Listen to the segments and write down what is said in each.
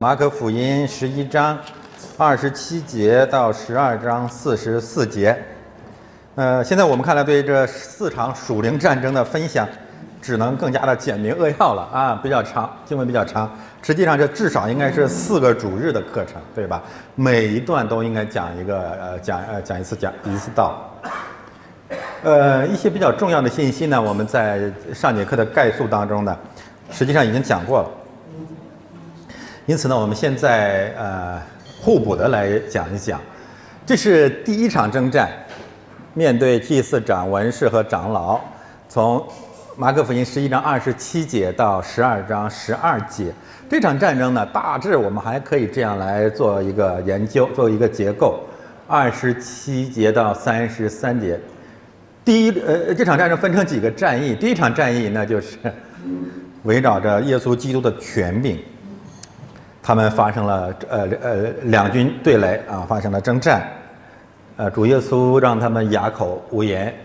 马可福音11章27节到12章44节。现在我们看来对这4场属灵战争的分享，只能更加的简明扼要了啊，比较长，经文比较长。实际上这至少应该是4个主日的课程，对吧？每一段都应该讲一个讲一次道。一些比较重要的信息呢，我们在上节课的概述当中呢，实际上已经讲过了。因此呢，我们现在互补的来讲一讲。这是第一场征战，面对祭司长、文士和长老，从马可福音11章27节到12章12节。这场战争呢，大致我们还可以这样来做一个研究，做一个结构。27节到33节，这场战争分成几个战役。第一场战役呢，就是围绕着耶稣基督的权柄。他们发生了两军对垒啊，发生了征战。主耶稣让他们哑口无言。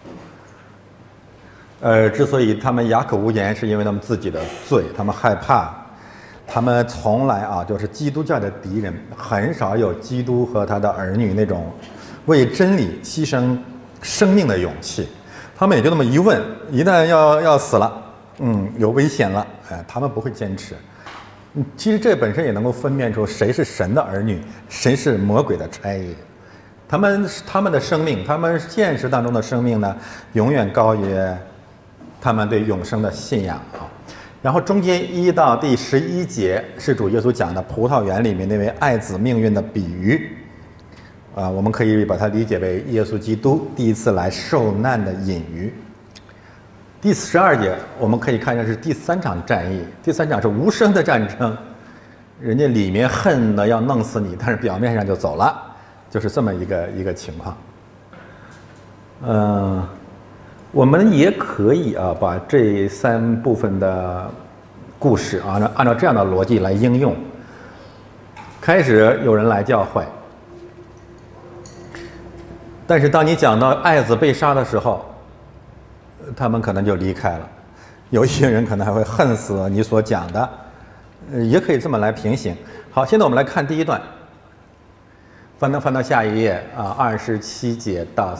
之所以他们哑口无言，是因为他们自己的罪，他们害怕，他们从来就是基督教的敌人，很少有基督和他的儿女那种为真理牺牲生命的勇气。他们也就那么一问，一旦要死了，有危险了，他们不会坚持。其实这本身也能够分辨出谁是神的儿女，谁是魔鬼的差役。他们的生命，他们现实当中的生命呢，永远高于他们对永生的信仰啊。然后中间1到第11节是主耶稣讲的葡萄园里面那位爱子命运的比喻我们可以把它理解为耶稣基督第一次来受难的隐喻。第12节我们可以看见是第3场战役，第3场是无声的战争，人家里面恨得要弄死你，但是表面上就走了，就是这么一个情况。我们也可以把这3部分的故事按照这样的逻辑来应用。开始有人来教会，但是当你讲到爱子被杀的时候，他们可能就离开了，有一些人可能还会恨死你所讲的，也可以这么来平行。好，现在我们来看第一段，翻到下一页27节到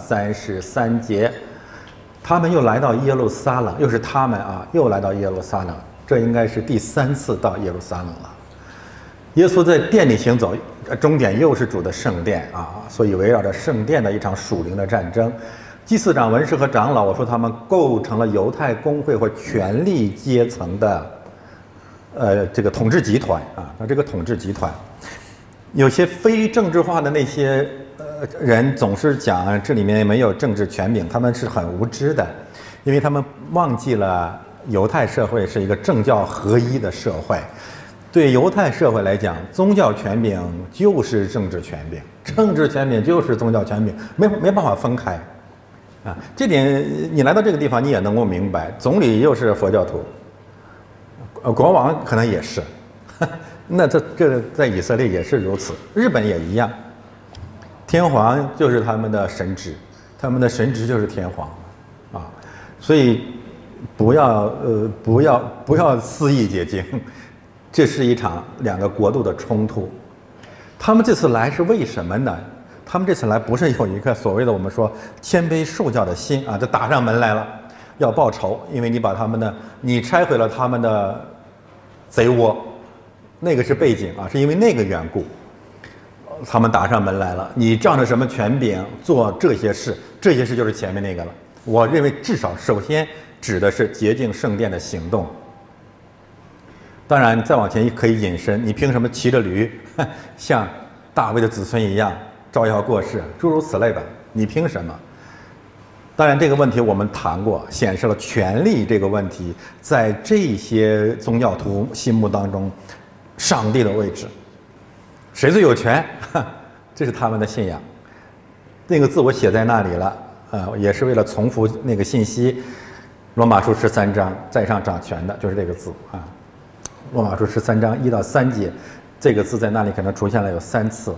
33节，他们又来到耶路撒冷，又是他们又来到耶路撒冷，这应该是第3次到耶路撒冷了。耶稣在殿里行走，终点又是主的圣殿所以围绕着圣殿的一场属灵的战争。祭司长、文士和长老，我说他们构成了犹太公会或权力阶层的这个统治集团那这个统治集团，有些非政治化的那些人总是讲这里面没有政治权柄，他们是很无知的，因为他们忘记了犹太社会是一个政教合一的社会。对犹太社会来讲，宗教权柄就是政治权柄，政治权柄就是宗教权柄，没办法分开。这点你来到这个地方你也能够明白，总理又是佛教徒，国王可能也是，那这在以色列也是如此，日本也一样，天皇就是他们的神职，他们的神职就是天皇所以不要肆意解经，这是一场2个国度的冲突。他们这次来是为什么呢？他们这次来不是有一个所谓的我们说谦卑受教的心就打上门来了，要报仇，因为你拆毁了他们的贼窝，那个是背景是因为那个缘故，他们打上门来了，你仗着什么权柄做这些事？这些事就是前面那个了。我认为至少首先指的是洁净圣殿的行动。当然再往前可以引申，你凭什么骑着驴像大卫的子孙一样招摇过市，诸如此类吧？你凭什么？当然这个问题我们谈过，显示了权力这个问题在这些宗教徒心目当中上帝的位置，谁最有权这是他们的信仰。那个字我写在那里了也是为了重复那个信息。罗马书13章，在上掌权的就是这个字罗马书13章1到3节，这个字在那里可能出现了有3次。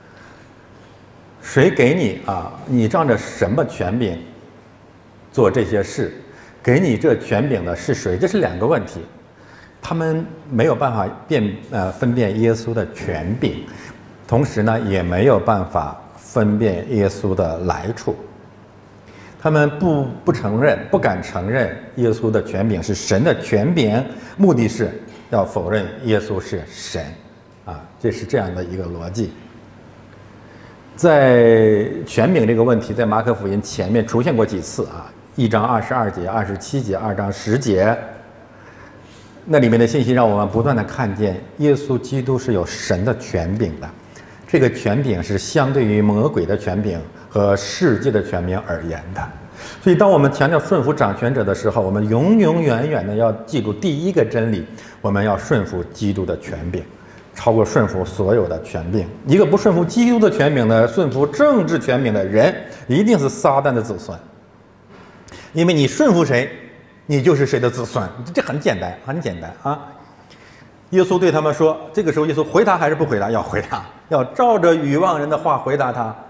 谁给你你仗着什么权柄做这些事？给你这权柄的是谁？这是2个问题。 他们没有办法分辨耶稣的权柄，同时呢，也没有办法分辨耶稣的来处。他们不承认，不敢承认耶稣的权柄是神的权柄，目的是要否认耶稣是神，这是这样的一个逻辑。在权柄这个问题，在马可福音前面出现过几次1章22节、27节、2章10节，那里面的信息让我们不断的看见耶稣基督是有神的权柄的，这个权柄是相对于魔鬼的权柄和世界的权柄而言的。所以当我们强调顺服掌权者的时候，我们永远的要记住第一个真理，我们要顺服基督的权柄，超过顺服所有的权柄。一个不顺服基督的权柄的，顺服政治权柄的人，一定是撒旦的子孙。因为你顺服谁，你就是谁的子孙，这很简单，很简单啊。耶稣对他们说，这个时候耶稣回答还是不回答？要回答，要照着愚妄人的话回答他，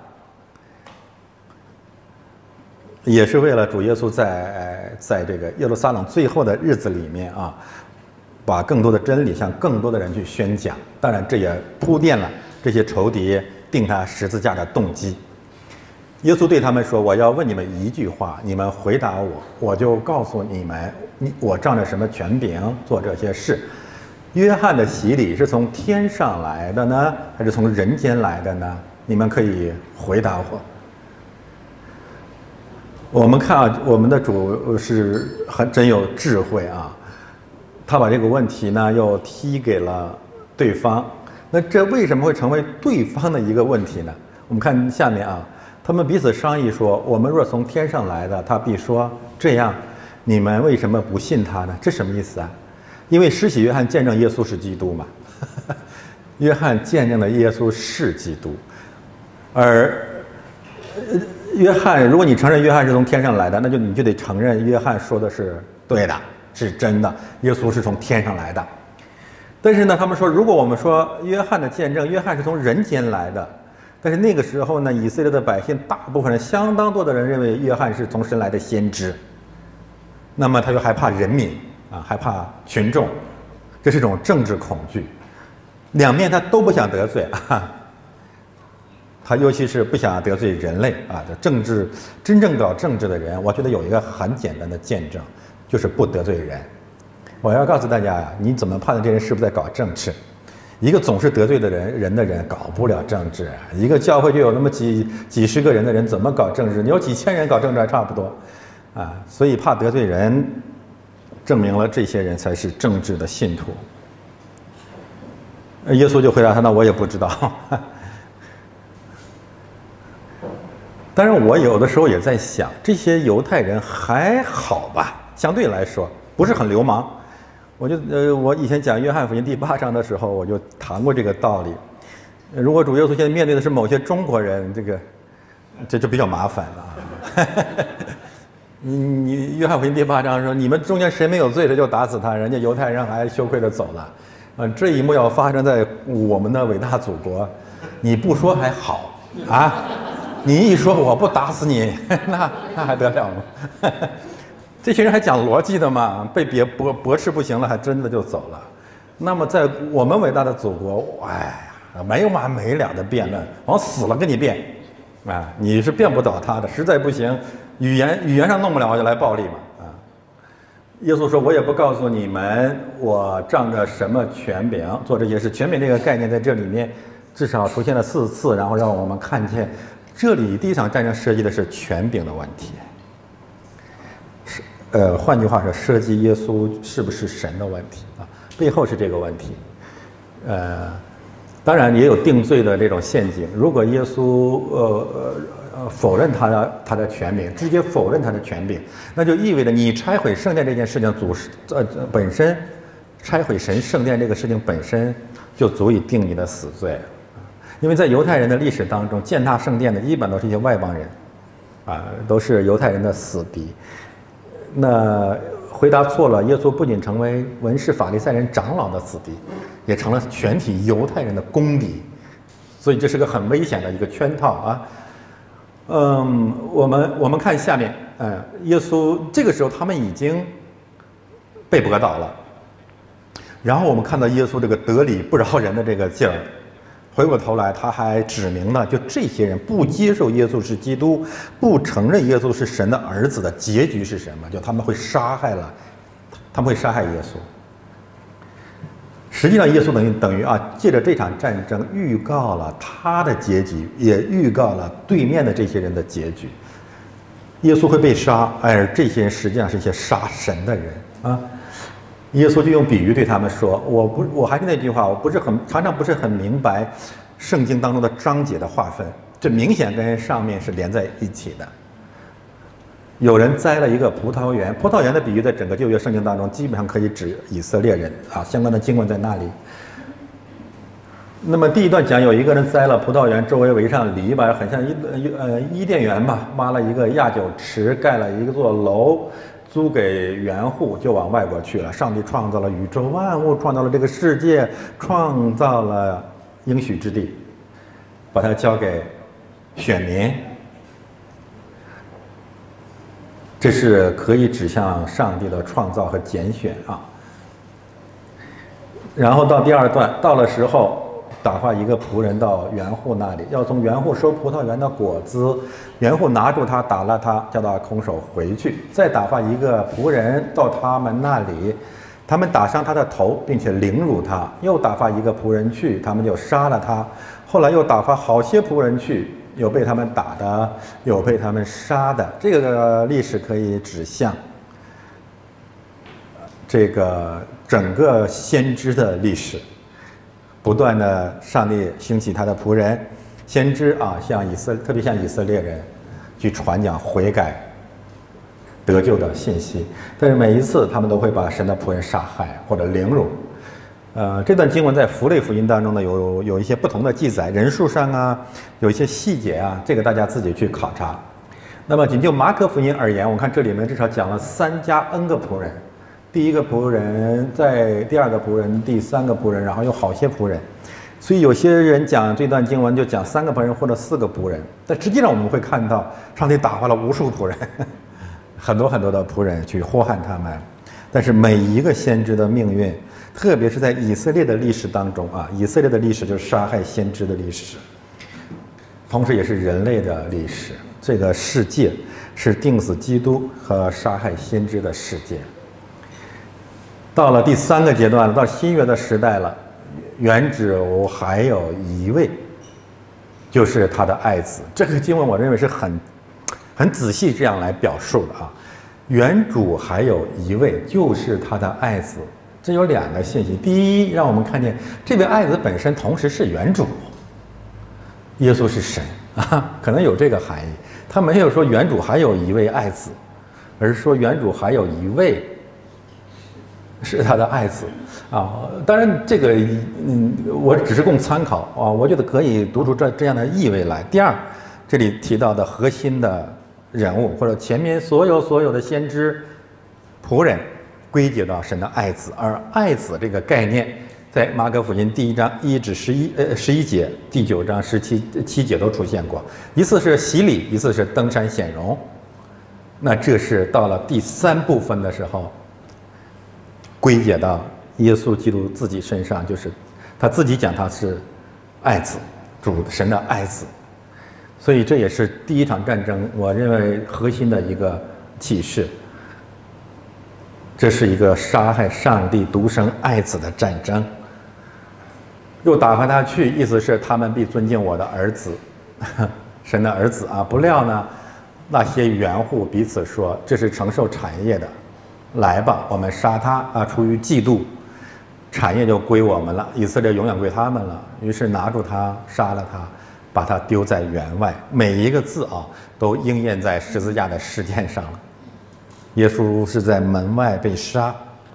也是为了主耶稣在这个耶路撒冷最后的日子里面把更多的真理向更多的人去宣讲。当然，这也铺垫了这些仇敌钉他十字架的动机。耶稣对他们说：“我要问你们一句话，你们回答我，我就告诉你们，我仗着什么权柄做这些事。约翰的洗礼是从天上来的呢，还是从人间来的呢？你们可以回答我。”我们看我们的主是真有智慧他把这个问题呢又踢给了对方。那这为什么会成为对方的一个问题呢？我们看下面他们彼此商议说：“我们若从天上来的，他必说这样，你们为什么不信他呢？”这什么意思啊？因为施洗约翰见证耶稣是基督嘛，约翰见证的耶稣是基督，而约翰，如果你承认约翰是从天上来的，那你就得承认约翰说的是对的，是真的，耶稣是从天上来的。但是呢，他们说，如果我们说约翰的见证，约翰是从人间来的，但是那个时候呢，以色列的百姓大部分人，相当多的人认为约翰是从神来的先知，那么他就害怕人民害怕群众，这是一种政治恐惧，两面他都不想得罪他尤其是不想得罪人类政治真正搞政治的人，我觉得有一个很简单的见证，就是不得罪人。我要告诉大家你怎么判断这人是不是在搞政治？一个总是得罪的人搞不了政治。一个教会就有那么几十个人的人，怎么搞政治？你有几千人搞政治还差不多所以怕得罪人，证明了这些人才是政治的信徒。耶稣就回答他：“那我也不知道。”当然，我有的时候也在想，这些犹太人还好吧，相对来说不是很流氓。我以前讲约翰福音第8章的时候，我就谈过这个道理。如果主耶稣现在面对的是某些中国人，这就比较麻烦了你约翰福音第8章说，你们中间谁没有罪的就打死他，人家犹太人还羞愧的走了。这一幕要发生在我们的伟大祖国，你不说还好你一说我不打死你，那还得了吗？这些人还讲逻辑的嘛，被驳斥不行了，还真的就走了。那么在我们伟大的祖国，没有完没了的辩论，往死了跟你辩你是辩不倒他的，实在不行，语言上弄不了，我就来暴力嘛耶稣说：“我也不告诉你们，我仗着什么权柄做这些事。”权柄这个概念在这里面至少出现了4次，然后让我们看见。这里第一场战争涉及的是权柄的问题，换句话说，涉及耶稣是不是神的问题背后是这个问题。当然也有定罪的这种陷阱。如果耶稣否认他的权柄，直接否认他的权柄，那就意味着你拆毁圣殿这件事情本身，拆毁神圣殿这个事情本身就足以定你的死罪。因为在犹太人的历史当中，践踏圣殿的一般都是一些外邦人都是犹太人的死敌。那回答错了，耶稣不仅成为文士法利赛人长老的死敌，也成了全体犹太人的公敌，所以这是个很危险的一个圈套我们看下面耶稣这个时候他们已经被驳倒了。 然后我们看到耶稣这个得理不饶人的这个劲儿，回过头来他还指明了，就这些人不接受耶稣是基督，不承认耶稣是神的儿子的结局是什么？就他们会杀害耶稣。实际上，耶稣等于借着这场战争预告了他的结局，也预告了对面的这些人的结局。耶稣会被杀，而这些人实际上是一些杀神的人啊。耶稣就用比喻对他们说：“我还是那句话，我常常不是很明白圣经当中的章节的划分，这明显跟上面是连在一起的。有人栽了一个葡萄园，葡萄园的比喻在整个旧约圣经当中基本上可以指以色列人啊，相关的经文在那里。那么第一段讲有一个人栽了葡萄园，周围围上篱笆，很像伊甸园吧，挖了一个压酒池，盖了一座楼，租给园户，就往外国去了。上帝创造了宇宙万物，创造了这个世界，创造了应许之地，把它交给选民。这是可以指向上帝的创造和拣选啊。然后到第二段，到了时候，打发一个仆人到园户那里，要从园户收葡萄园的果子。园户拿住他，打了他，叫他空手回去。再打发一个仆人到他们那里，他们打伤他的头，并且凌辱他。又打发一个仆人去，他们就杀了他。后来又打发好些仆人去，有被他们打的，有被他们杀的。这个历史可以指向这个整个先知的历史，不断的上帝兴起他的仆人先知啊，特别向以色列人去传讲悔改得救的信息，但是每一次他们都会把神的仆人杀害或者凌辱。这段经文在符类福音当中呢有一些不同的记载，人数上啊有一些细节啊，这个大家自己去考察。那么仅就马可福音而言，我看这里面至少讲了3加 N 个仆人，第一个仆人，在第二个仆人，第三个仆人，然后有好些仆人。所以有些人讲这段经文就讲3个仆人或者4个仆人，但实际上我们会看到上帝打发了无数仆人，很多很多的仆人去祸害他们。但是每一个先知的命运，特别是在以色列的历史当中啊，以色列的历史就是杀害先知的历史，同时也是人类的历史。这个世界是钉死基督和杀害先知的世界。到了第3个阶段了，到新约的时代了，原主还有一位，就是他的爱子。这个经文我认为是很仔细这样来表述的啊。原主还有一位，就是他的爱子。这有2个信息。第一，让我们看见这位爱子本身同时是原主，耶稣是神啊，可能有这个含义。他没有说原主还有一位爱子，而是说原主还有一位是他的爱子啊。当然这个我只是供参考啊，我觉得可以读出这样的意味来。第二，这里提到的核心的人物，或者前面所有的先知仆人，归结到神的爱子。而爱子这个概念在马可福音第1章1至11节，第9章17节都出现过，一次是洗礼，一次是登山显荣。那这是到了第3部分的时候，归结到耶稣基督自己身上，就是他自己讲他是爱子，神的爱子。所以这也是第一场战争我认为核心的一个启示，这是一个杀害上帝独生爱子的战争。又打发他去，意思是他们必尊敬我的儿子，神的儿子啊。不料呢，那些园户彼此说，这是承受产业的，来吧，我们杀他啊！出于嫉妒，产业就归我们了，以色列永远归他们了。于是拿住他，杀了他，把他丢在园外。每一个字啊，都应验在十字架的事件上了。耶稣是在门外被杀，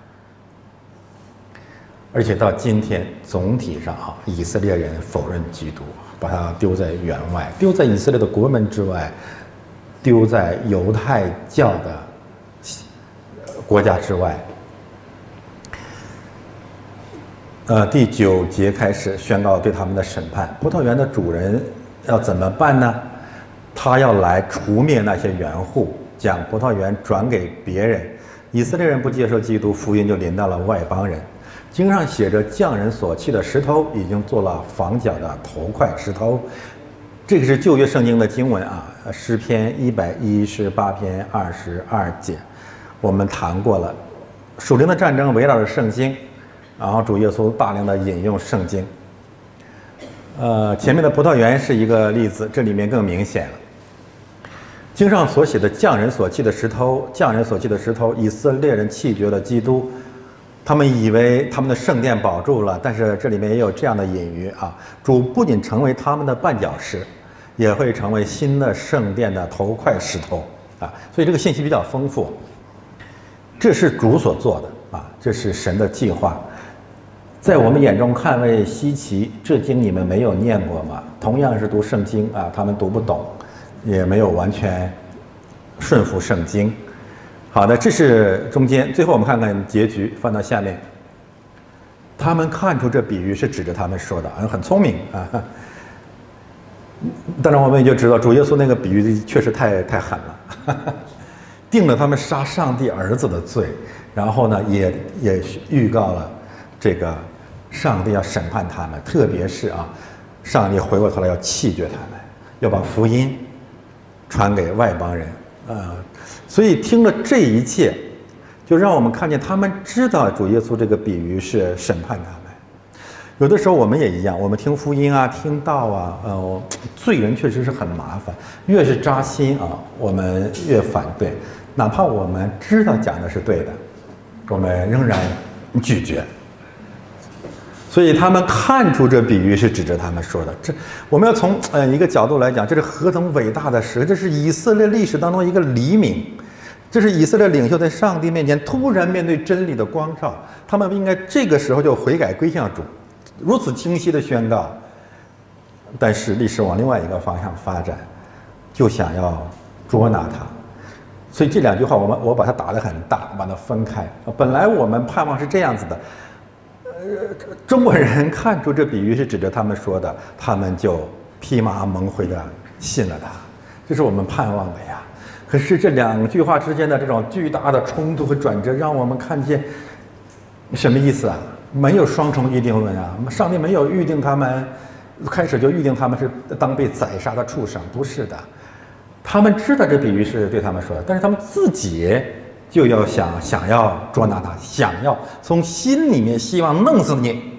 而且到今天总体上啊，以色列人否认基督，把他丢在园外，丢在以色列的国门之外，丢在犹太教的国家之外。第9节开始宣告对他们的审判。葡萄园的主人要怎么办呢？他要来除灭那些园户，将葡萄园转给别人。以色列人不接受基督，福音就临到了外邦人。 经上写着，匠人所砌的石头已经做了房角的头块石头。这个是旧约圣经的经文啊，诗篇118篇22节，我们谈过了。属灵的战争围绕着圣经，然后主耶稣大量的引用圣经。前面的葡萄园是一个例子，这里面更明显了。经上所写的匠人所砌的石头，匠人所砌的石头，以色列人弃绝了基督。他们以为他们的圣殿保住了，但是这里面也有这样的隐喻啊，主不仅成为他们的绊脚石，也会成为新的圣殿的头块石头啊，所以这个信息比较丰富。这是主所做的啊，这是神的计划，在我们眼中看为稀奇。这经你们没有念过吗？同样是读圣经啊，他们读不懂，也没有完全顺服圣经。好的，这是中间。最后我们看看结局，翻到下面。他们看出这比喻是指着他们说的，很聪明啊。当然我们也就知道，主耶稣那个比喻确实太狠了，定了他们杀上帝儿子的罪，然后呢，也预告了这个上帝要审判他们，特别是啊，上帝回过头来要弃绝他们，要把福音传给外邦人啊。所以听了这一切，就让我们看见他们知道主耶稣这个比喻是审判他们。有的时候我们也一样，我们听福音啊，听道啊，罪人确实是很麻烦，越是扎心啊，我们越反对，哪怕我们知道讲的是对的，我们仍然拒绝。所以他们看出这比喻是指着他们说的。这我们要从一个角度来讲，这是何等伟大的事！这是以色列历史当中一个黎明，这是以色列领袖在上帝面前突然面对真理的光照，他们应该这个时候就悔改归向主，如此清晰的宣告。但是历史往另外一个方向发展，就想要捉拿他。所以这两句话我把它打得很大，把它分开。本来我们盼望是这样子的。中国人看出这比喻是指着他们说的，他们就披麻蒙灰的信了他，这是我们盼望的呀。可是这两句话之间的这种巨大的冲突和转折，让我们看见什么意思啊？没有双重预定论啊！上帝没有预定他们，开始就预定他们是当被宰杀的畜生，不是的。他们知道这比喻是对他们说的，但是他们自己就要想要捉拿他，想要从心里面希望弄死你。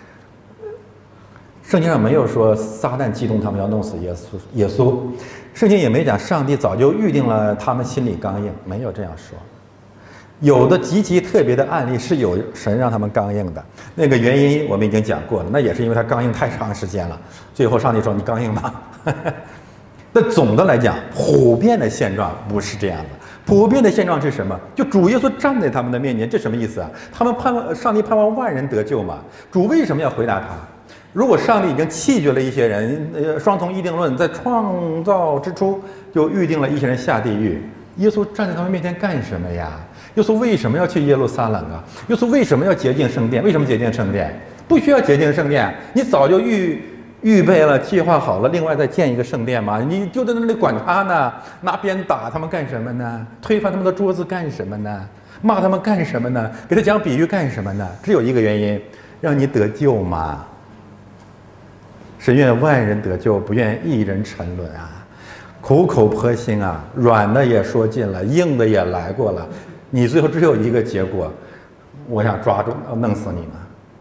圣经上没有说撒旦激动他们要弄死耶稣，圣经也没讲上帝早就预定了他们心里刚硬，没有这样说。有的极其特别的案例是有神让他们刚硬的，那个原因我们已经讲过了，那也是因为他刚硬太长时间了，最后上帝说你刚硬吧。但总的来讲，普遍的现状不是这样的。普遍的现状是什么？就主耶稣站在他们的面前，这什么意思啊？他们上帝盼望万人得救嘛？主为什么要回答他？如果上帝已经弃绝了一些人，双重预定论在创造之初就预定了一些人下地狱，耶稣站在他们面前干什么呀？耶稣为什么要去耶路撒冷啊？耶稣为什么要洁净圣殿？为什么洁净圣殿？不需要洁净圣殿，你早就预备了，计划好了，另外再建一个圣殿嘛？你就在那里管他呢？拿鞭打他们干什么呢？推翻他们的桌子干什么呢？骂他们干什么呢？给他讲比喻干什么呢？只有一个原因，让你得救嘛。是愿万人得救，不愿一人沉沦啊！苦口婆心啊，软的也说尽了，硬的也来过了，你最后只有一个结果，我想抓住弄死你们。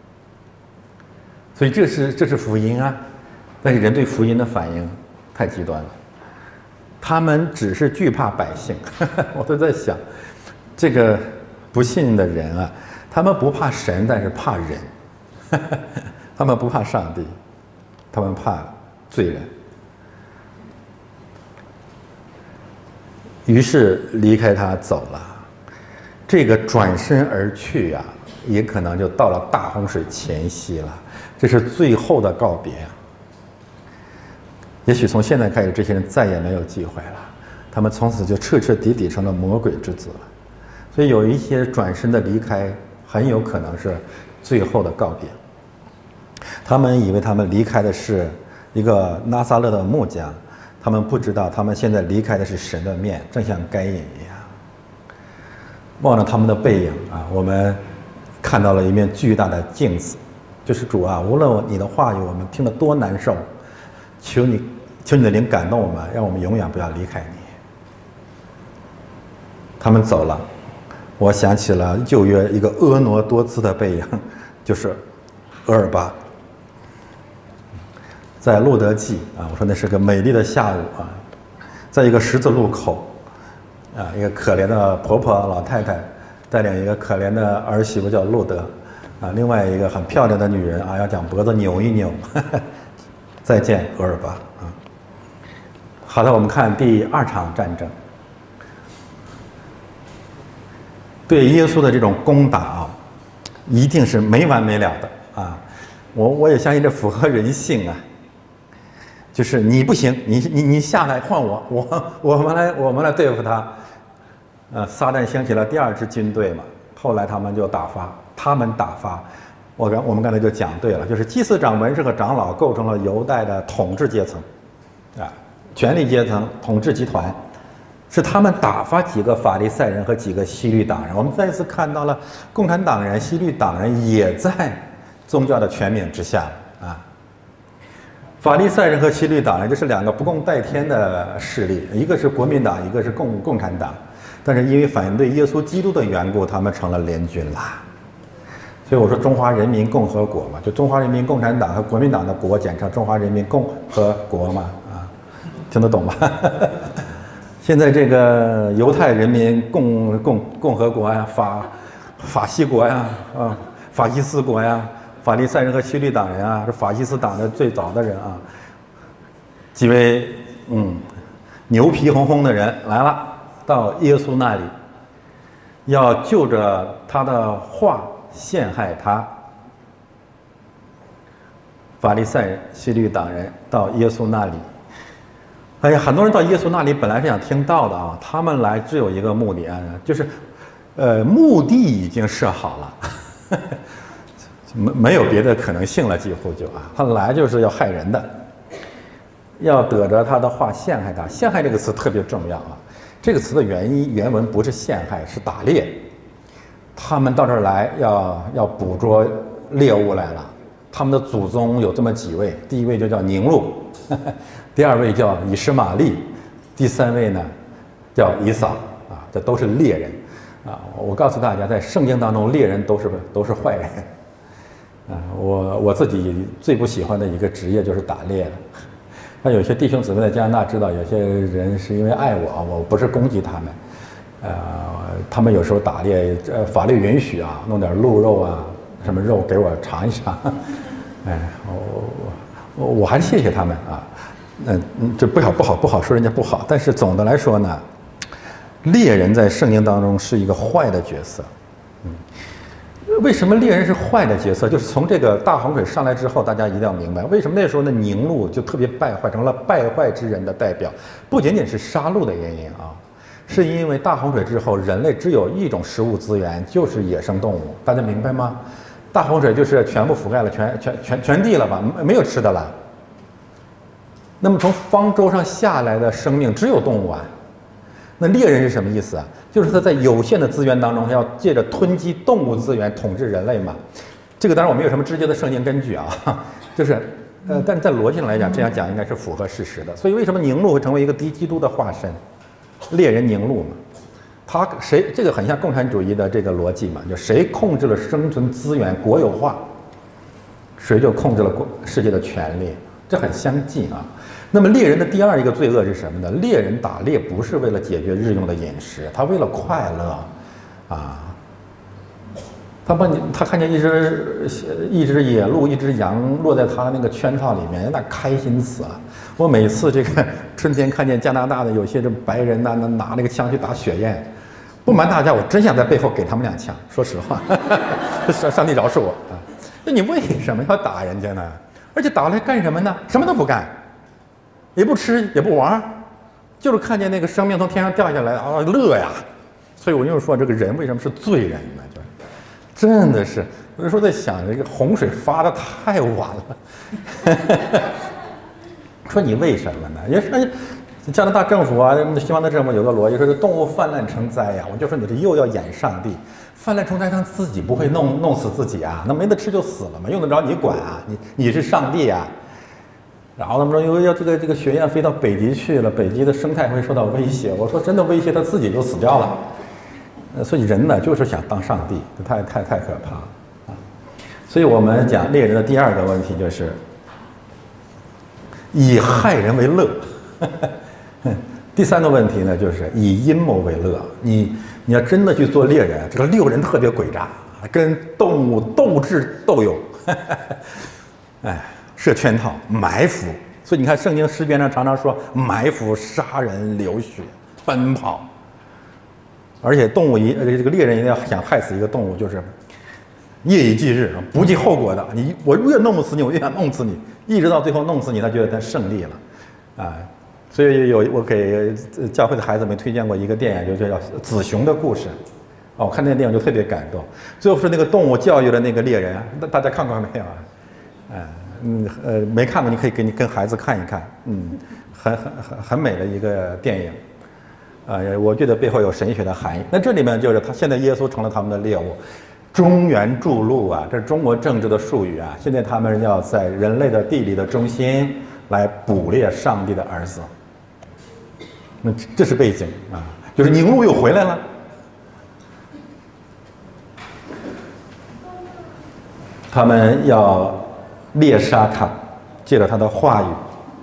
所以这是福音啊，但是人对福音的反应太极端了，他们只是惧怕百姓。我都在想，这个不信的人啊，他们不怕神，但是怕人。他们不怕上帝，他们怕罪人。于是离开他走了，这个转身而去啊，也可能就到了大洪水前夕了。这是最后的告别啊！也许从现在开始，这些人再也没有机会了，他们从此就彻彻底底成了魔鬼之子了。所以有一些转身的离开，很有可能是最后的告别。他们以为他们离开的是一个拿撒勒的木匠，他们不知道他们现在离开的是神的面，正像该隐一样。望着他们的背影啊，我们看到了一面巨大的镜子，就是主啊，无论你的话语我们听得多难受，求你的灵感动我们，让我们永远不要离开你。他们走了，我想起了旧约一个婀娜多姿的背影，就是俄尔巴。在路德记啊，我说那是个美丽的下午啊，在一个十字路口啊，一个可怜的婆婆老太太带领一个可怜的儿媳妇叫路德啊，另外一个很漂亮的女人啊，要将脖子扭一扭，再见俄尔巴啊。好的，我们看第2场战争，对耶稣的这种攻打啊，一定是没完没了的啊。我也相信这符合人性啊。就是你不行，你下来换我们来对付他，撒旦兴起了第2支军队嘛，后来他们打发，我们刚才就讲对了，就是祭司长、文士和长老构成了犹太的统治阶层，啊，权力阶层、统治集团，是他们打发几个法利赛人和几个希律党人。我们再一次看到了共产党人、希律党人也在宗教的权柄之下啊。法利赛人和希律党人，这是2个不共戴天的势力，一个是国民党，一个是共产党。但是因为反对耶稣基督的缘故，他们成了联军啦。所以我说中华人民共和国嘛，就中华人民共产党和国民党的国，简称中华人民共和国嘛，啊，听得懂吗？现在这个犹太人民共和国呀，法西国呀，啊，法西斯国呀。法利赛人和希律党人啊，是法西斯党的最早的人啊，几位牛皮哄哄的人来了，到耶稣那里，要就着他的话陷害他。法利赛人、希律党人到耶稣那里，哎呀，很多人到耶稣那里本来是想听道的啊，他们来只有一个目的啊，就是目的已经设好了。没有别的可能性了，几乎就啊，他来就是要害人的，要得着他的话陷害他。陷害这个词特别重要啊，这个词的原文不是陷害，是打猎。他们到这儿来要捕捉猎物来了。他们的祖宗有这么几位，第一位就叫宁录，第2位叫以实玛利，第3位呢叫以扫啊，这都是猎人啊。我告诉大家，在圣经当中，猎人都是坏人。啊，我自己最不喜欢的一个职业就是打猎的。那有些弟兄姊妹在加拿大知道，有些人是因为爱我不是攻击他们，他们有时候打猎，法律允许啊，弄点鹿肉啊，什么肉给我尝一尝，哎，我还是谢谢他们啊。这不好说人家不好，但是总的来说呢，猎人在圣经当中是一个坏的角色，为什么猎人是坏的角色？就是从这个大洪水上来之后，大家一定要明白，为什么那时候呢宁录就特别败坏，成了败坏之人的代表，不仅仅是杀戮的原因啊，是因为大洪水之后，人类只有一种食物资源，就是野生动物，大家明白吗？大洪水就是全部覆盖了全地了吧，没有吃的了。那么从方舟上下来的生命只有动物啊。那猎人是什么意思啊？就是他在有限的资源当中，要借着吞击动物资源统治人类嘛。这个当然我没有什么直接的圣经根据啊，就是但是在逻辑上来讲，这样讲应该是符合事实的。所以为什么宁录会成为一个敌基督的化身？猎人宁录嘛，这个很像共产主义的这个逻辑嘛，就谁控制了生存资源国有化，谁就控制了世界的权利，这很相近啊。那么猎人的第2一个罪恶是什么呢？猎人打猎不是为了解决日用的饮食，他为了快乐，啊，他看见一只野鹿、一只羊落在他的那个圈套里面，那开心死了。我每次这个春天看见加拿大的有些这白人拿那个枪去打雪雁，不瞒大家，我真想在背后给他们2枪。说实话，上帝饶恕我啊！那你为什么要打人家呢？而且打来干什么呢？什么都不干。也不吃也不玩，就是看见那个生命从天上掉下来啊，乐呀！所以我又说这个人为什么是罪人呢？就真的是，有时候在想，这个洪水发的太晚了。说你为什么呢？也是加拿大政府啊，西方的政府有个逻辑，说是动物泛滥成灾呀。我就说你这又要演上帝，泛滥成灾，他自己不会弄死自己啊？那没得吃就死了嘛，用得着你管啊？你是上帝啊？然后他们说又要这个学院飞到北极去了，北极的生态会受到威胁。我说真的威胁，他自己就死掉了。所以人呢就是想当上帝，太可怕了啊！所以我们讲猎人的第二个问题就是以害人为乐。第三个问题呢，就是以阴谋为乐。你要真的去做猎人，这个猎人特别诡诈，跟动物斗智斗勇，哎，设圈套、埋伏。所以你看，圣经诗篇上常常说埋伏、杀人、流血、奔跑。而且动物这个猎人一定要想害死一个动物，就是夜以继日、不计后果的。我越弄不死你，我越想弄死你，一直到最后弄死你，他觉得他胜利了，啊。所以我给教会的孩子们推荐过一个电影，就叫《子熊的故事》。我看那个电影就特别感动。最后是那个动物教育的那个猎人，大家看过没有啊？没看过，你可以跟孩子看一看，很美的一个电影。我觉得背后有神学的含义。那这里面就是现在耶稣成了他们的猎物，中原注入啊，这是中国政治的术语啊。现在他们要在人类的地理的中心来捕猎上帝的儿子。那这是背景啊，就是宁路又回来了。他们要猎杀他，借着他的话语。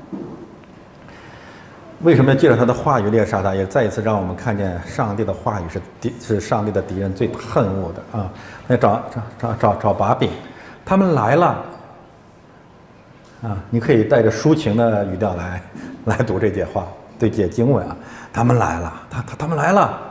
为什么要借着他的话语猎杀他？也再一次让我们看见上帝的话语是上帝的敌人最恨恶的啊！来找把柄，他们来了啊！你可以带着抒情的语调来读这节话，对解经文啊！他们来了，他们来了。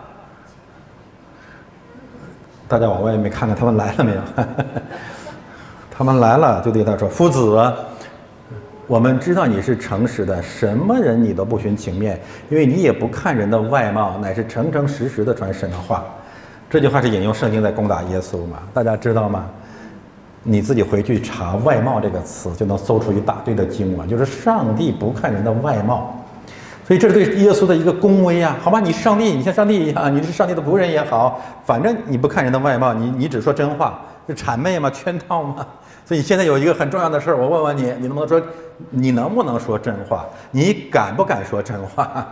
大家往外面看看，他们来了没有？他们来了，就对他说：“夫子，我们知道你是诚实的，什么人你都不徇情面，因为你也不看人的外貌，乃是诚诚实实的传神的话。”这句话是引用圣经在攻打耶稣嘛？大家知道吗？你自己回去查“外貌”这个词，就能搜出一大堆的经文，就是上帝不看人的外貌。所以这是对耶稣的一个恭维啊！好吧，你上帝，你像上帝一样，你是上帝的仆人也好，反正你不看人的外貌，你只说真话，是谄媚吗？圈套吗？所以现在有一个很重要的事儿，我问问你，你能不能说真话？你敢不敢说真话？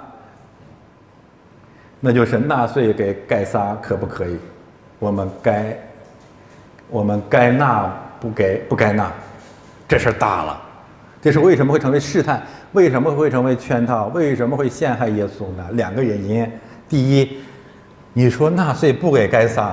那就是纳税给盖撒可不可以？我们该纳不该纳？这事儿大了。这是为什么会成为试探？为什么会成为圈套？为什么会陷害耶稣呢？两个原因。第一，你说纳税不给该撒，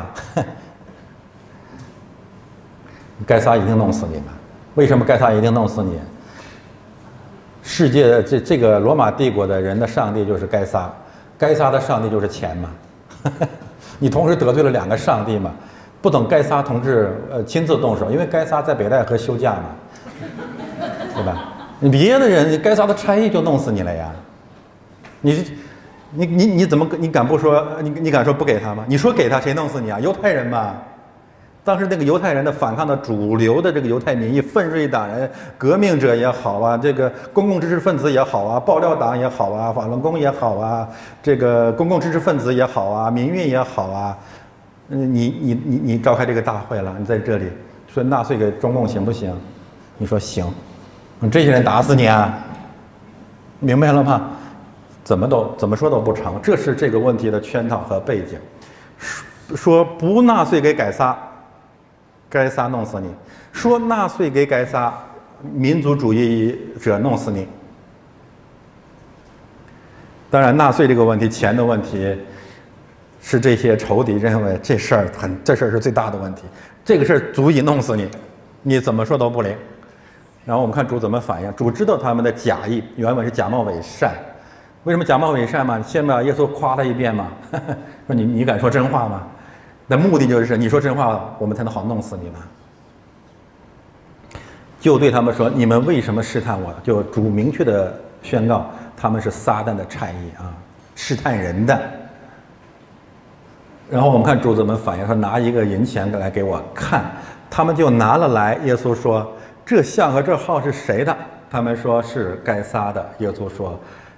该撒一定弄死你们。为什么该撒一定弄死你？世界这个罗马帝国的人的上帝就是该撒，该撒的上帝就是钱嘛。你同时得罪了两个上帝嘛？不等该撒同志亲自动手，因为该撒在北戴河休假嘛。对吧？你别的人，你该撒的差役就弄死你了呀！你怎么你敢不说？你敢说不给他吗？你说给他，谁弄死你啊？犹太人嘛！当时那个犹太人的反抗的主流的这个犹太民意，奋锐党人、革命者也好啊，这个公共知识分子也好啊，爆料党也好啊，法轮功也好啊，这个公共知识分子也好啊，民运也好啊，你召开这个大会了，你在这里说纳税给中共行不行？你说行。这些人打死你啊！明白了吗？怎么说都不成，这是这个问题的圈套和背景。说不纳税给该撒，该撒弄死你；说纳税给该撒，民族主义者弄死你。当然，纳税这个问题，钱的问题，是这些仇敌认为这事儿是最大的问题，这个事儿足以弄死你，你怎么说都不灵。然后我们看主怎么反应。主知道他们的假意，原文是假冒伪善。为什么假冒伪善嘛？先把耶稣夸他一遍嘛，说你敢说真话吗？那目的就是你说真话，我们才能好弄死你嘛。就对他们说：“你们为什么试探我？”就主明确的宣告，他们是撒旦的差役啊，试探人的。然后我们看主怎么反应，说拿一个银钱来给我看，他们就拿了来。耶稣说：“这像和这号是谁的？”他们说是该撒的。耶稣说：“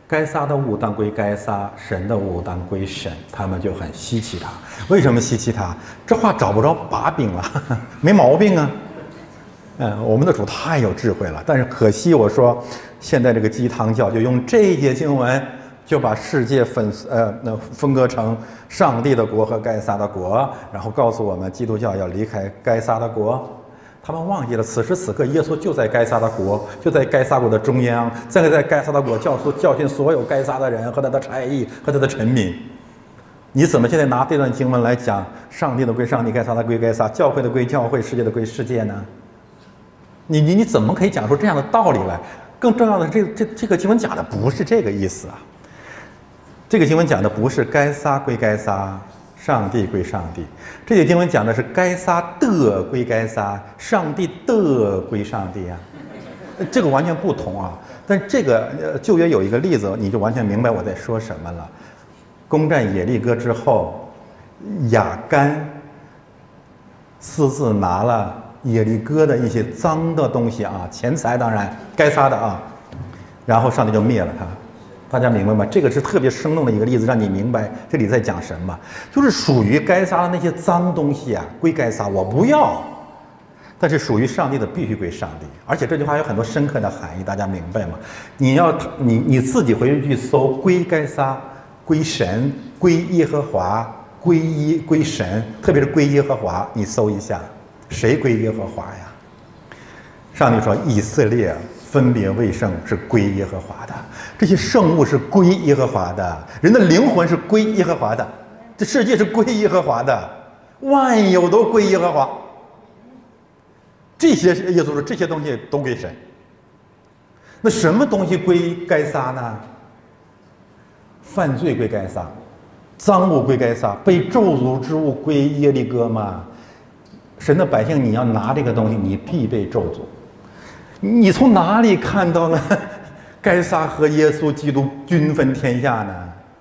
该撒的物当归该撒，神的物当归神，他们就很稀奇他。为什么稀奇他？这话找不着把柄了，没毛病啊。我们的主太有智慧了，但是可惜我说，现在这个鸡汤教就用这些经文，就把世界分割成上帝的国和该撒的国，然后告诉我们基督教要离开该撒的国。他们忘记了，此时此刻耶稣就在该撒的国，就在该撒国的中央，在该撒的国教训所有该撒的人和他的差役和他的臣民。你怎么现在拿这段经文来讲，上帝的归上帝，该撒的归该撒，教会的归教会，世界的归世界呢？你怎么可以讲出这样的道理来？更重要的是，这个经文讲的不是这个意思啊。这个经文讲的不是该撒归该撒，上帝归上帝。这些经文讲的是该撒的归该撒，上帝的归上帝啊。这个完全不同啊。但这个旧约有一个例子，你就完全明白我在说什么了。攻占耶利哥之后，亚干私自拿了耶利哥的一些脏的东西啊，钱财当然该撒的啊，然后上帝就灭了他。大家明白吗？这个是特别生动的一个例子，让你明白这里在讲什么。就是属于该撒的那些脏东西啊，归该撒，我不要；但是属于上帝的必须归上帝。而且这句话有很多深刻的含义，大家明白吗？你自己回去搜“归该撒”、“归神”、“归耶和华”、“归神”，特别是“归耶和华”，你搜一下，谁归耶和华呀？上帝说以色列分别为圣是归耶和华的，这些圣物是归耶和华的，人的灵魂是归耶和华的，这世界是归耶和华的，万有都归耶和华。这些耶稣说这些东西都归神。那什么东西归该撒呢？犯罪归该撒，赃物归该撒，被咒诅之物归耶利哥嘛。神的百姓，你要拿这个东西，你必被咒诅。你从哪里看到了该撒和耶稣基督均分天下呢？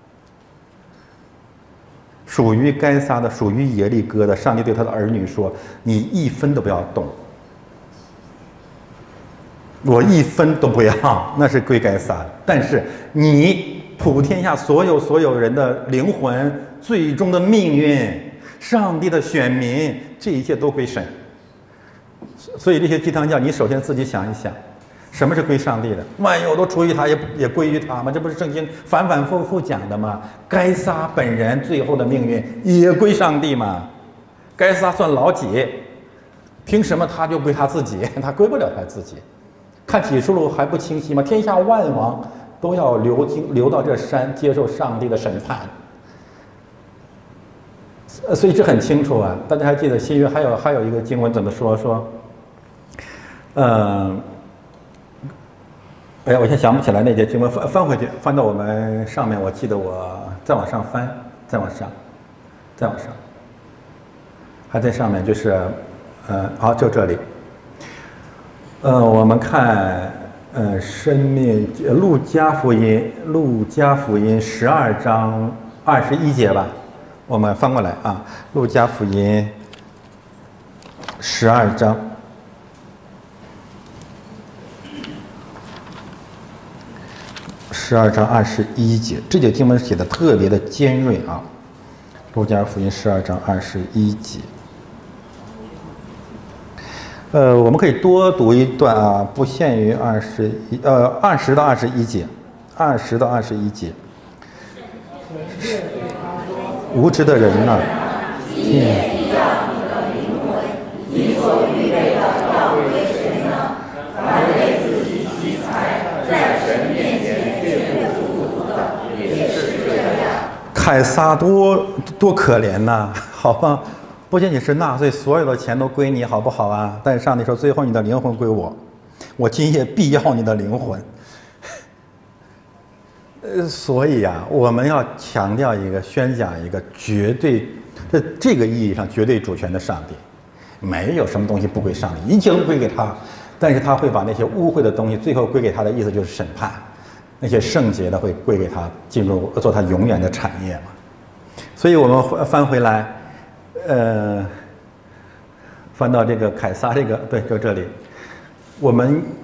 属于该撒的，属于耶利哥的，上帝对他的儿女说：“你一分都不要动，我一分都不要，那是归该撒的。但是你普天下所有人的灵魂、最终的命运、上帝的选民，这一切都归神。”所以这些鸡汤教，你首先自己想一想，什么是归上帝的？万有都出于他，也归于他吗？这不是圣经反反复复讲的吗？该撒本人最后的命运也归上帝吗？该撒算老几？凭什么他就归他自己？他归不了他自己。看启示录还不清晰吗？天下万王都要流到这山，接受上帝的审判。所以这很清楚啊！大家还记得新约还有一个经文怎么说？哎呀，我现在想不起来那节经文，翻回去，翻到我们上面。我记得我再往上翻，再往上，还在上面，就是好，就这里。我们看生命路加福音12章21节吧。我们翻过来啊，路加福音12章21节，这节经文写的特别的尖锐啊。路加福音12章21节，我们可以多读一段啊，不限于20到21节，20到21节。无知的人呐，你要你的灵魂，你所预备的要归谁呢？凡为自己积财，在神面前却不富足的，也是这样。凯撒多可怜呐，好吧，不仅仅是纳税，所有的钱都归你，好不好啊？但是上帝说，最后你的灵魂归我，我今夜必要你的灵魂。所以啊，我们要强调一个、宣讲一个绝对，这个意义上绝对主权的上帝，没有什么东西不归上帝，一切都归给他。但是他会把那些污秽的东西最后归给他的意思就是审判，那些圣洁的会归给他，进入做他永远的产业嘛。所以我们翻回来，翻到这个凯撒这个，对，就这里，我们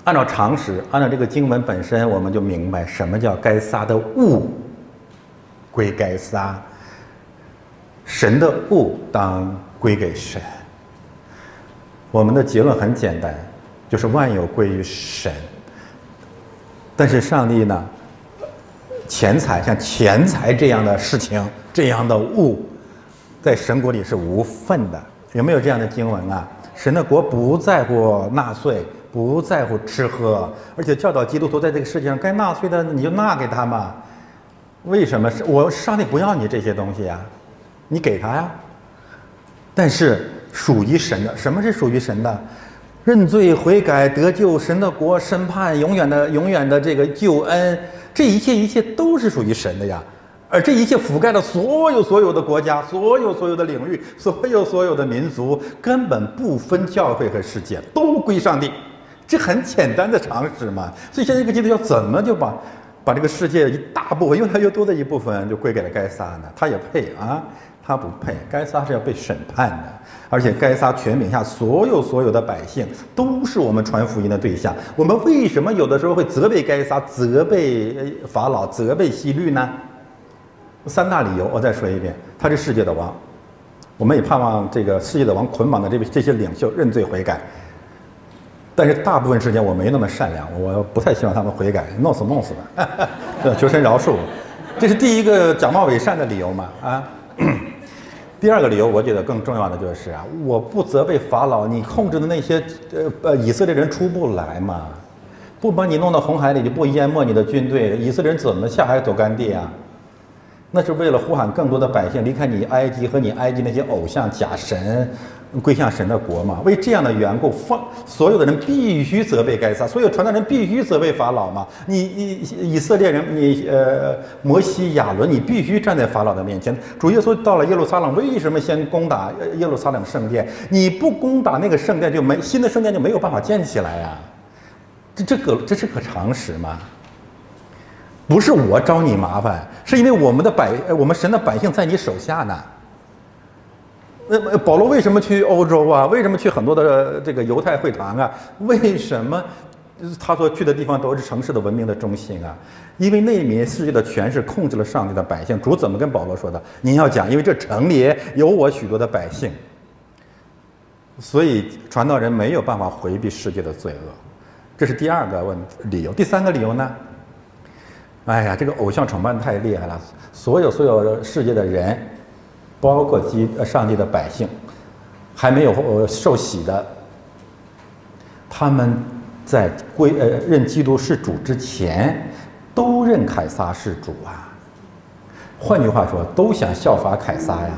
按照常识，按照这个经文本身，我们就明白什么叫该撒的物归该撒，神的物当归给神。我们的结论很简单，就是万有归于神。但是上帝呢，钱财像钱财这样的事情，这样的物，在神国里是无份的。有没有这样的经文啊？神的国不在乎纳税，不在乎吃喝，而且教导基督徒在这个世界上该纳税的你就纳给他嘛。为什么？上帝不要你这些东西啊，你给他呀。但是属于神的，什么是属于神的？认罪悔改得救，神的国审判，永远的这个救恩，这一切都是属于神的呀。而这一切覆盖了所有的国家，所有的领域，所有的民族，根本不分教会和世界，都归上帝。这很简单的常识嘛。所以现在这个基督教怎么就把这个世界一大部分，越来越多的一部分就归给了该撒呢？他也配啊？他不配。该撒是要被审判的，而且该撒权柄下所有的百姓都是我们传福音的对象。我们为什么有的时候会责备该撒，责备法老，责备希律呢？三大理由，我再说一遍：他是世界的王，我们也盼望这个世界的王捆绑的这些领袖认罪悔改。但是大部分时间我没那么善良，我不太希望他们悔改，弄死的，求神饶恕。这是第一个假冒伪善的理由嘛啊。第二个理由，我觉得更重要的就是啊，我不责备法老，你控制的那些以色列人出不来嘛，不把你弄到红海里，就不淹没你的军队，以色列人怎么下海走干地啊？那是为了呼喊更多的百姓离开你埃及和你埃及那些偶像假神，归向神的国嘛。为这样的缘故，所有的人必须责备该撒，所有传道人必须责备法老嘛。你以色列人，摩西亚伦，你必须站在法老的面前。主耶稣到了耶路撒冷，为什么先攻打耶路撒冷圣殿？你不攻打那个圣殿，新的圣殿就没有办法建起来呀。这是个常识嘛。不是我招你麻烦，是因为我们神的百姓在你手下呢。保罗为什么去欧洲啊？为什么去很多的这个犹太会堂啊？为什么他所去的地方都是城市的文明的中心啊？因为那里面世界的权势控制了上帝的百姓。主怎么跟保罗说的？您要讲，因为这城里有我许多的百姓，所以传道人没有办法回避世界的罪恶。这是第二个理由。第三个理由呢？哎呀，这个偶像崇拜太厉害了！所有世界的人，包括上帝的百姓，还没有受洗的，他们在认基督是主之前，都认凯撒是主啊。换句话说，都想效法凯撒呀。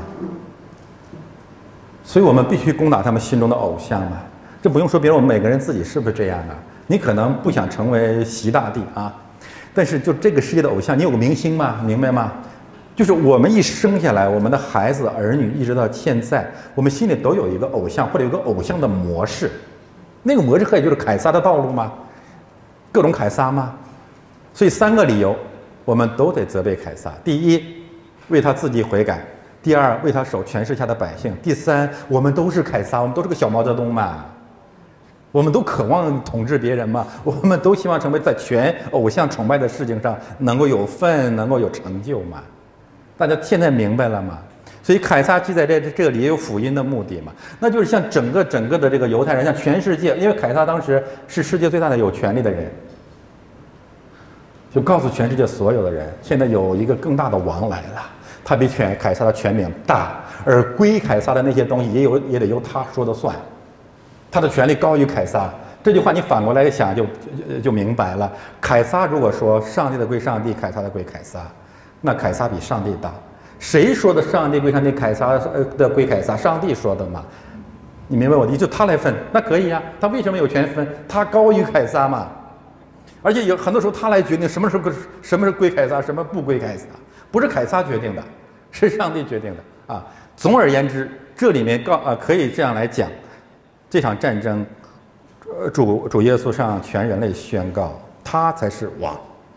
所以我们必须攻打他们心中的偶像嘛。这不用说别人，我们每个人自己是不是这样的？你可能不想成为习大帝啊。但是就这个世界的偶像，你有个明星吗？明白吗？就是我们一生下来，我们的孩子儿女一直到现在，我们心里都有一个偶像，或者有个偶像的模式。那个模式可以就是凯撒的道路吗？各种凯撒吗？所以三个理由，我们都得责备凯撒。第一，为他自己悔改；第二，为他守权势下的百姓；第三，我们都是凯撒，我们都是个小毛泽东嘛。我们都渴望统治别人嘛，我们都希望成为在全偶像崇拜的事情上能够有份，能够有成就嘛。大家现在明白了吗？所以凯撒记在这里也有福音的目的嘛，那就是像整个的这个犹太人，像全世界，因为凯撒当时是世界最大的有权力的人，就告诉全世界所有的人，现在有一个更大的王来了，他比凯撒的权柄大，而归凯撒的那些东西也得由他说了算。他的权力高于凯撒，这句话你反过来想就明白了。凯撒如果说上帝的归上帝，凯撒的归凯撒，那凯撒比上帝大。谁说的上帝归上帝，凯撒的归凯撒？上帝说的嘛。你明白我的意思？就他来分，那可以啊。他为什么有权分？他高于凯撒嘛。而且有很多时候他来决定什么是归凯撒，什么不归凯撒，不是凯撒决定的，是上帝决定的啊。总而言之，这里面可以这样来讲。这场战争，主耶稣向全人类宣告，他才是王，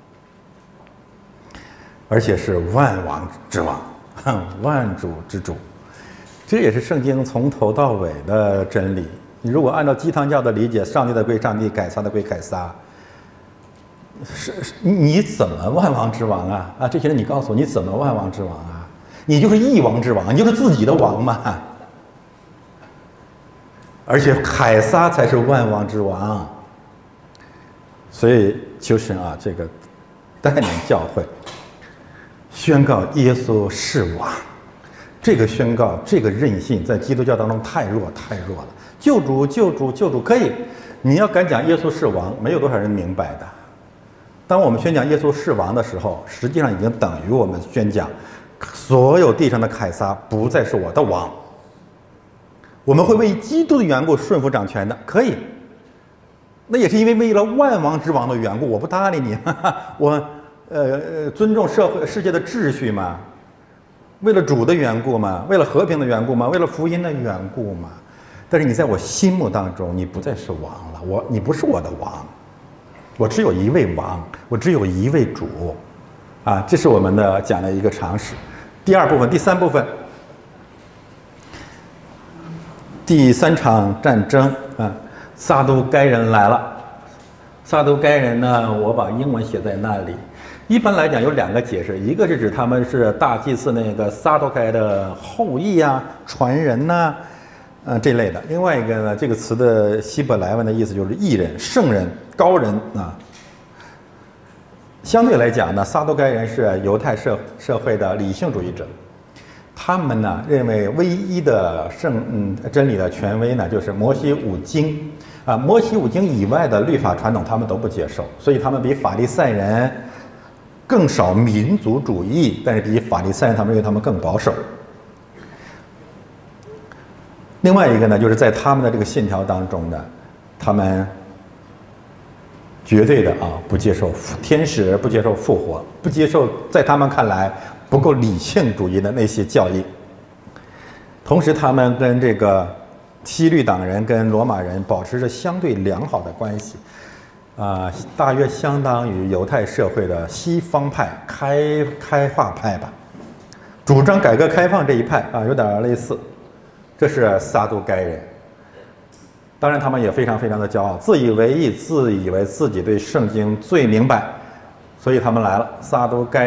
而且是万王之王，万主之主。这也是圣经从头到尾的真理， 你如果按照鸡汤教的理解，上帝的归上帝，凯撒的归凯撒，你怎么万王之王啊？啊，这些人你告诉我，你怎么万王之王啊？你就是一王之王，你就是自己的王嘛。而且凯撒才是万王之王，所以求神啊，这个带领教会宣告耶稣是王。这个宣告，这个任性，在基督教当中太弱了。救主可以，你要敢讲耶稣是王，没有多少人明白的。当我们宣讲耶稣是王的时候，实际上已经等于我们宣讲所有地上的凯撒不再是我的王。我们会为基督的缘故顺服掌权的，可以。那也是因为了万王之王的缘故，我不搭理你，我尊重世界的秩序嘛，为了主的缘故嘛，为了和平的缘故嘛，为了福音的缘故嘛。但是你在我心目当中，你不再是王了，你不是我的王，我只有一位王，我只有一位主，啊，这是我们的讲的一个常识。第三部分。第3场战争啊，撒都该人来了。撒都该人呢，我把英文写在那里。一般来讲有2个解释，一个是指他们是大祭司那个撒都该的后裔啊、传人呐、这类的。另外一个呢，这个词的希伯来文的意思就是义人、圣人、高人啊。相对来讲呢，撒都该人是犹太社会的理性主义者。他们呢认为唯一的真理的权威呢就是摩西5经啊，摩西5经以外的律法传统他们都不接受，所以他们比法利赛人更少民族主义，但是比法利赛人他们认为他们更保守。另外一个呢，就是在他们的这个信条当中呢，他们绝对的不接受天使，不接受复活，不接受在他们看来不够理性主义的那些教义。同时他们跟这个西律党人跟罗马人保持着相对良好的关系，大约相当于犹太社会的西方派开化派吧，主张改革开放这一派有点类似。这是撒都该人，当然他们也非常的骄傲，自以为意，自以为自己对圣经最明白，所以他们来了。撒都该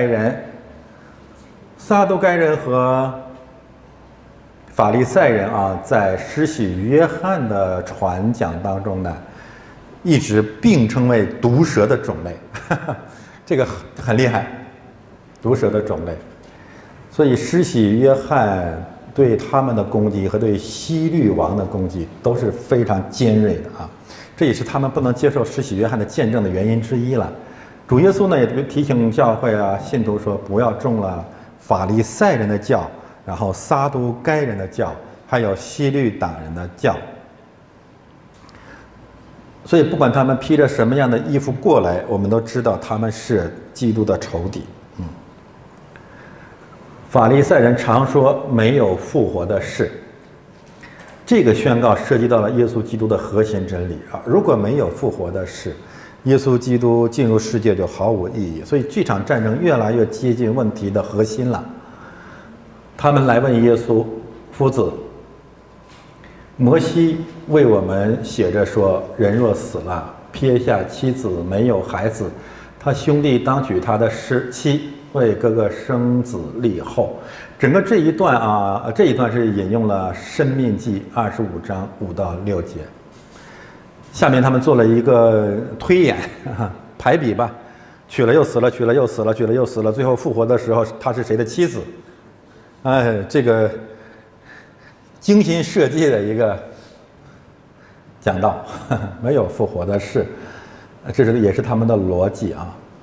人和法利赛人在施洗约翰的传讲当中呢，一直并称为毒蛇的种类，这个很厉害，毒蛇的种类。所以施洗约翰对他们的攻击和对希律王的攻击都是非常尖锐的这也是他们不能接受施洗约翰的见证的原因之一了。主耶稣呢也提醒教会信徒说，不要中了法利赛人的教，然后撒都该人的教，还有希律党人的教。所以不管他们披着什么样的衣服过来，我们都知道他们是基督的仇敌。法利赛人常说没有复活的事，这个宣告涉及到了耶稣基督的核心真理如果没有复活的事，耶稣基督进入世界就毫无意义。所以这场战争越来越接近问题的核心了。他们来问耶稣：夫子，摩西为我们写着说，人若死了，撇下妻子没有孩子，他兄弟当娶他的妻，为哥哥生子立后。整个这一段是引用了《申命记》25章5到6节。下面他们做了一个推演排比吧，娶了又死了，娶了又死了，娶了又死了，最后复活的时候他是谁的妻子？这个精心设计的一个讲道，没有复活的事，这也是他们的逻辑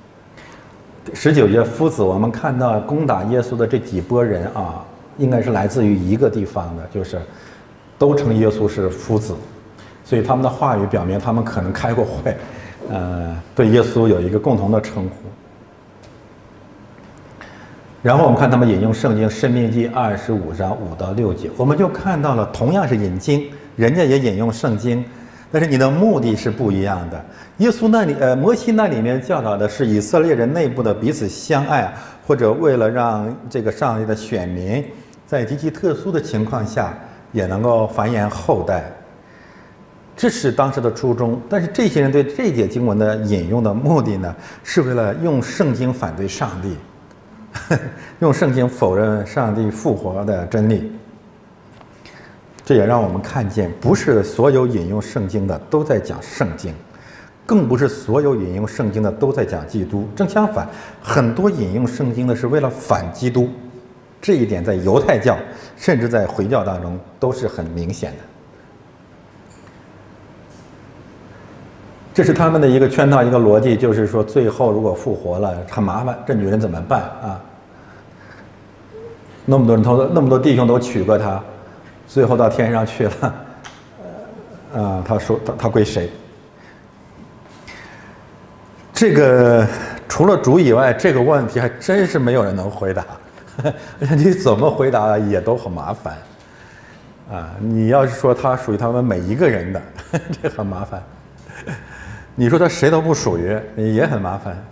19节，夫子，我们看到攻打耶稣的这几拨人应该是来自于一个地方的，就是都称耶稣是夫子，所以他们的话语表明他们可能开过会，对耶稣有一个共同的称呼。然后我们看他们引用圣经《申命记》25章5到6节，我们就看到了同样是引经，人家也引用圣经，但是你的目的是不一样的。耶稣摩西那里面教导的是以色列人内部的彼此相爱，或者为了让这个上帝的选民在极其特殊的情况下也能够繁衍后代。 这是当时的初衷。但是这些人对这节经文的引用的目的呢，是为了用圣经反对上帝，用圣经否认上帝复活的真理。这也让我们看见，不是所有引用圣经的都在讲圣经，更不是所有引用圣经的都在讲基督。正相反，很多引用圣经的是为了反基督。这一点在犹太教甚至在回教当中都是很明显的。这是他们的一个圈套，一个逻辑，就是说最后如果复活了很麻烦，这女人怎么办啊？那么多人那么多弟兄都娶过她，最后到天上去了，他说他归谁？这个除了主以外，这个问题还真是没有人能回答。你怎么回答也都很麻烦啊！你要是说他属于他们每一个人的，这很麻烦；你说他谁都不属于，也很麻烦。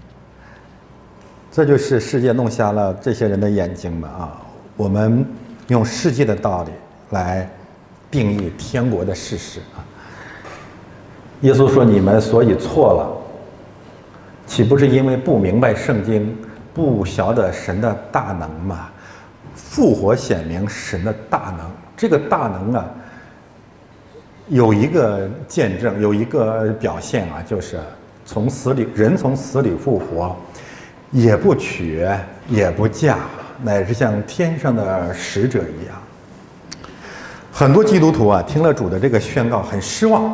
这就是世界弄瞎了这些人的眼睛嘛啊！我们用世界的道理来定义天国的事实啊。耶稣说：“你们所以错了，岂不是因为不明白圣经？”不晓得神的大能嘛？复活显明神的大能。这个大能啊，有一个见证，有一个表现啊，就是人从死里复活，也不娶也不嫁，乃是像天上的使者一样。很多基督徒啊，听了主的这个宣告很失望，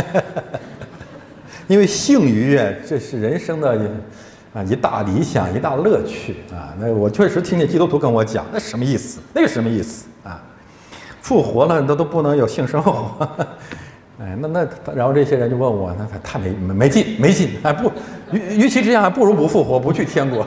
因为性愉悦这是人生的一大理想，一大乐趣啊！那我确实听见基督徒跟我讲，那什么意思？那个什么意思啊？复活了，那都不能有性生活，哎，然后这些人就问我，那太没劲，还不，与其这样，还不如不复活，不去天国。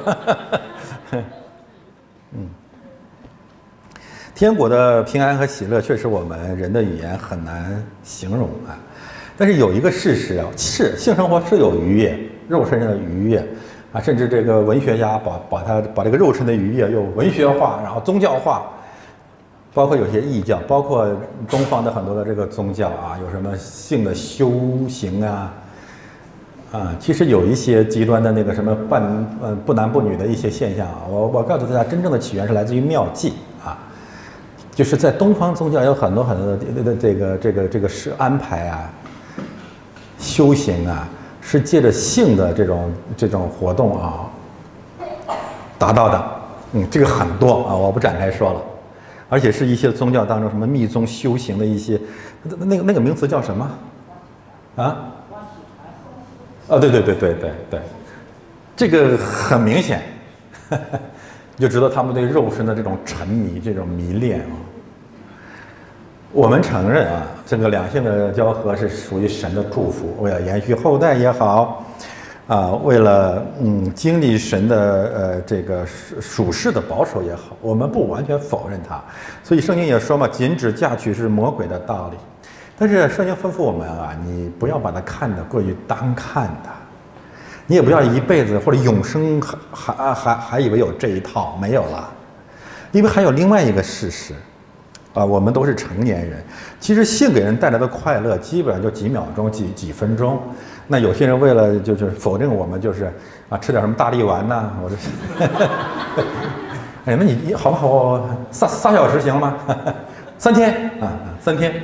天国的平安和喜乐，确实我们人的语言很难形容啊。但是有一个事实啊，是性生活是有愉悦，肉身上的愉悦。啊，甚至这个文学家把这个肉身的愉悦又文学化，然后宗教化，包括有些异教，包括东方的很多的这个宗教啊，有什么性的修行啊，其实有一些极端的那个什么不男不女的一些现象啊。我告诉大家，真正的起源是来自于妙计啊，就是在东方宗教有很多的这个是安排啊，修行啊。是借着性的这种活动啊达到的，这个很多啊，我不展开说了，而且是一些宗教当中什么密宗修行的一些，那个名词叫什么？啊？对，这个很明显，你就知道他们对肉身的这种沉迷、这种迷恋啊。我们承认啊，这个两性的交合是属于神的祝福，为了延续后代也好，为了经历神的这个属世的保守也好，我们不完全否认它。所以圣经也说嘛，禁止嫁娶是魔鬼的道理。但是圣经吩咐我们啊，你不要把它看得过于单看的，你也不要一辈子或者永生还以为有这一套，没有了，因为还有另外一个事实。我们都是成年人，其实性给人带来的快乐基本上就几秒钟、几分钟。那有些人为了就是否定我们，就是吃点什么大力丸呐，我这，哎，那你好不好？3小时行吗？3天3天，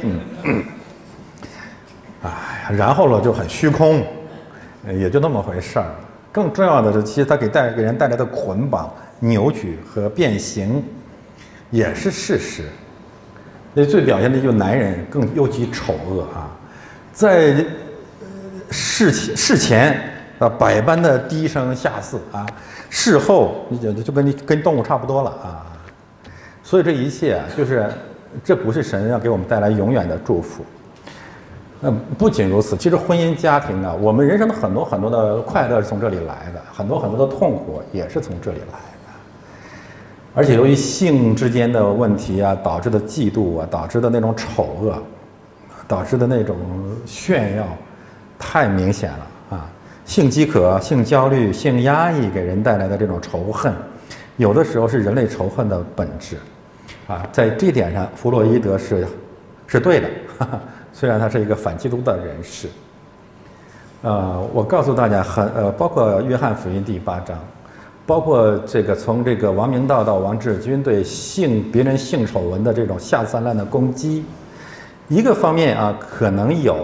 然后了就很虚空，也就那么回事儿。更重要的是，其实它给人带来的捆绑、扭曲和变形，也是事实。那最表现的就是男人更尤其丑恶啊，在事前百般的低声下气啊，事后你就跟动物差不多了啊。所以这一切就是这不是神要给我们带来永远的祝福。不仅如此，其实婚姻家庭啊，我们人生的很多的快乐是从这里来的，很多的痛苦也是从这里来的。而且由于性之间的问题啊，导致的嫉妒啊，导致的那种丑恶，导致的那种炫耀，太明显了啊！性饥渴、性焦虑、性压抑给人带来的这种仇恨，有的时候是人类仇恨的本质啊。在这点上，弗洛伊德是对的， 虽然他是一个反基督的人士。我告诉大家，包括约翰福音第8章，包括这个从这个王明道到王志军对别人性丑闻的这种下三滥的攻击，一个方面啊可能有，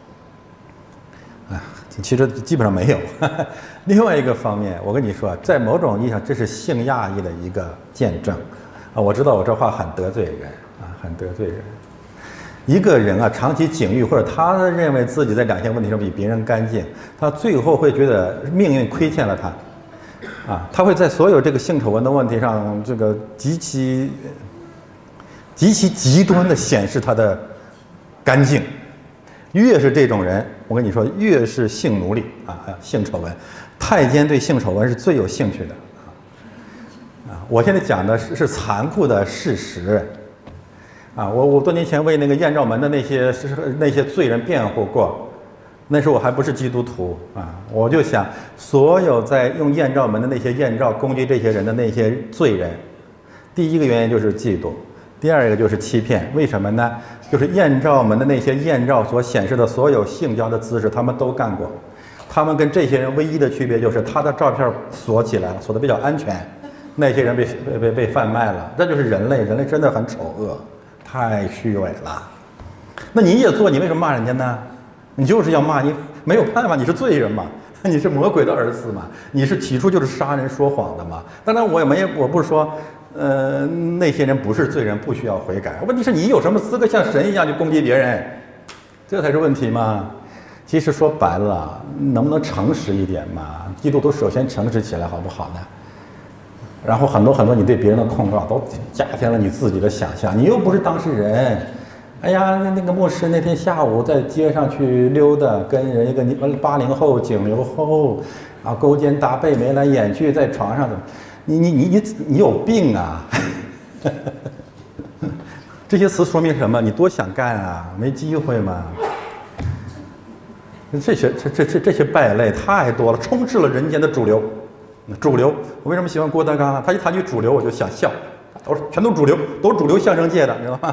其实基本上没有。另外一个方面，我跟你说，在某种意义上，这是性亚裔的一个见证啊。我知道我这话很得罪人啊，很得罪人。一个人啊，长期警欲，或者他认为自己在两性问题上比别人干净，他最后会觉得命运亏欠了他，啊，他会在所有这个性丑闻的问题上，这个极其极端的显示他的干净。越是这种人，我跟你说，越是性奴隶啊，性丑闻，太监对性丑闻是最有兴趣的啊。我现在讲的是残酷的事实。啊，我多年前为那个艳照门的那些罪人辩护过，那时候我还不是基督徒啊，我就想，所有在用艳照门的那些艳照攻击这些人的那些罪人，第一个原因就是嫉妒，第二个就是欺骗。为什么呢？就是艳照门的那些艳照所显示的所有性交的姿势，他们都干过。他们跟这些人唯一的区别就是他的照片锁起来了，锁得比较安全，那些人被贩卖了。这就是人类真的很丑恶。太虚伪了，那你也做，你为什么骂人家呢？你就是要骂，你没有办法，你是罪人嘛，你是魔鬼的儿子嘛，你是起初就是杀人说谎的嘛。当然我不是说，那些人不是罪人，不需要悔改。问题是你有什么资格像神一样去攻击别人？这才是问题嘛。其实说白了，能不能诚实一点嘛？基督徒首先诚实起来，好不好呢？然后很多你对别人的控告都加添了你自己的想象，你又不是当事人。哎呀，那个牧师那天下午在街上去溜达，跟人一个80后90后啊勾肩搭背眉来眼去，在床上的，你有病啊！这些词说明什么？你多想干啊，没机会嘛。这些败类太多了，充斥了人间的主流。我为什么喜欢郭德纲啊？他一谈起主流，我就想笑，全都主流，都是主流相声界的，你知道吗？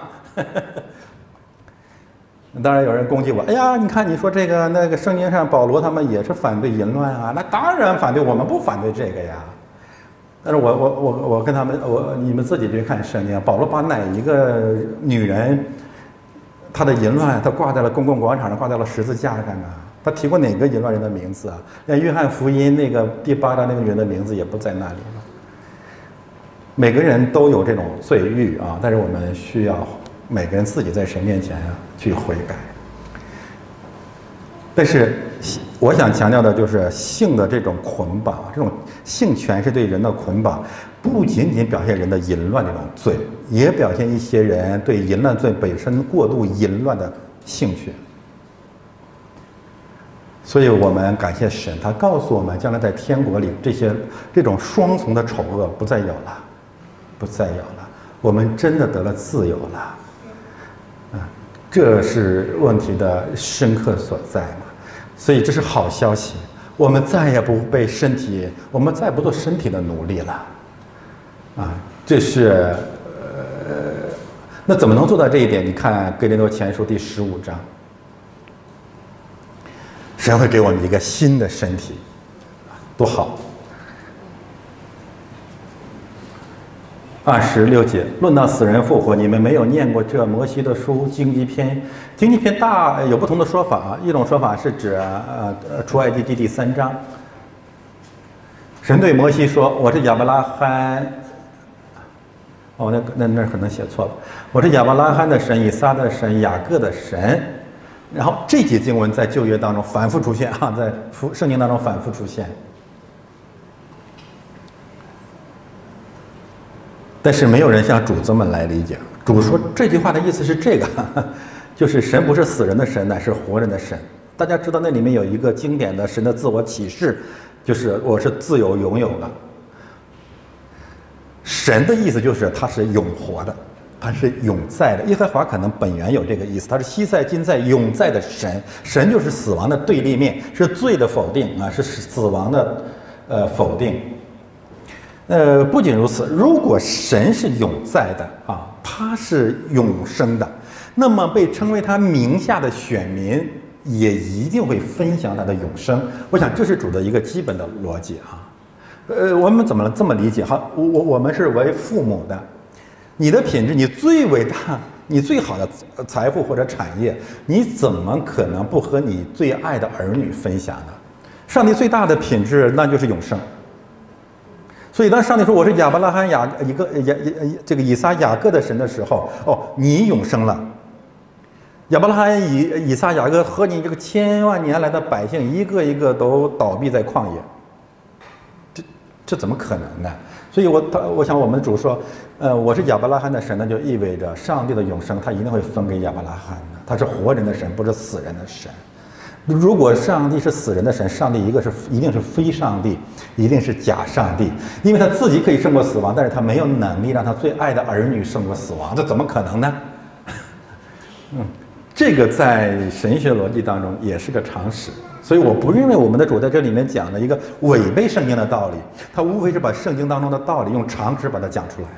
当然有人攻击我，哎呀，你看你说这个那个圣经上保罗他们也是反对淫乱啊，那当然反对，我们不反对这个呀。但是我跟他们，你们自己去看圣经，保罗把哪一个女人她的淫乱，她挂在了公共广场上，挂在了十字架上啊？他提过哪个淫乱人的名字啊？连约翰福音那个第8章那个人的名字也不在那里了。每个人都有这种罪欲啊，但是我们需要每个人自己在神面前去悔改。但是我想强调的就是性的这种捆绑，这种性权是对人的捆绑，不仅仅表现人的淫乱这种罪，也表现一些人对淫乱罪本身过度淫乱的兴趣。所以我们感谢神，他告诉我们，将来在天国里，这种双重的丑恶不再有了，不再有了，我们真的得了自由了，这是问题的深刻所在嘛。所以这是好消息，我们再也不被我们再不做身体的奴隶了，这是那怎么能做到这一点？你看《哥林多前书》第15章。神会给我们一个新的身体，多好！26节，论到死人复活，你们没有念过这摩西的书经济篇？经济篇有不同的说法啊。一种说法是指出埃及记第3章，神对摩西说：“我是亚伯拉罕。”那可能写错了。我是亚伯拉罕的神，以撒的神，雅各的神。然后这节经文在旧约当中反复出现啊，在圣经当中反复出现，但是没有人向主子们来理解。主说这句话的意思是这个，就是神不是死人的神，乃是活人的神。大家知道那里面有一个经典的神的自我启示，就是我是自由拥有的。神的意思就是他是永活的。他是永在的，耶和华可能本源有这个意思，他是昔在今在永在的神，神就是死亡的对立面，是罪的否定啊，是死亡的否定。不仅如此，如果神是永在的啊，他是永生的， 那么被称为他名下的选民也一定会分享他的永生。我想这是主的一个基本的逻辑啊。我们怎么这么理解？哈，我们是为父母的，你的品质，你最伟大、你最好的财富或者产业，你怎么可能不和你最爱的儿女分享呢？上帝最大的品质那就是永生。所以当上帝说我是亚伯拉罕、以撒、雅各的神的时候，哦，你永生了。亚伯拉罕、以撒、雅各和你这个千万年来的百姓，一个一个都倒闭在旷野，这怎么可能呢？所以我想我们的主说，我是亚伯拉罕的神，那就意味着上帝的永生他一定会分给亚伯拉罕的，他是活人的神，不是死人的神。如果上帝是死人的神，上帝一定是非上帝，一定是假上帝，因为他自己可以胜过死亡，但是他没有能力让他最爱的儿女胜过死亡，这怎么可能呢？这个在神学逻辑当中也是个常识，所以我不认为我们的主在这里面讲了一个违背圣经的道理，他无非是把圣经当中的道理用常识把它讲出来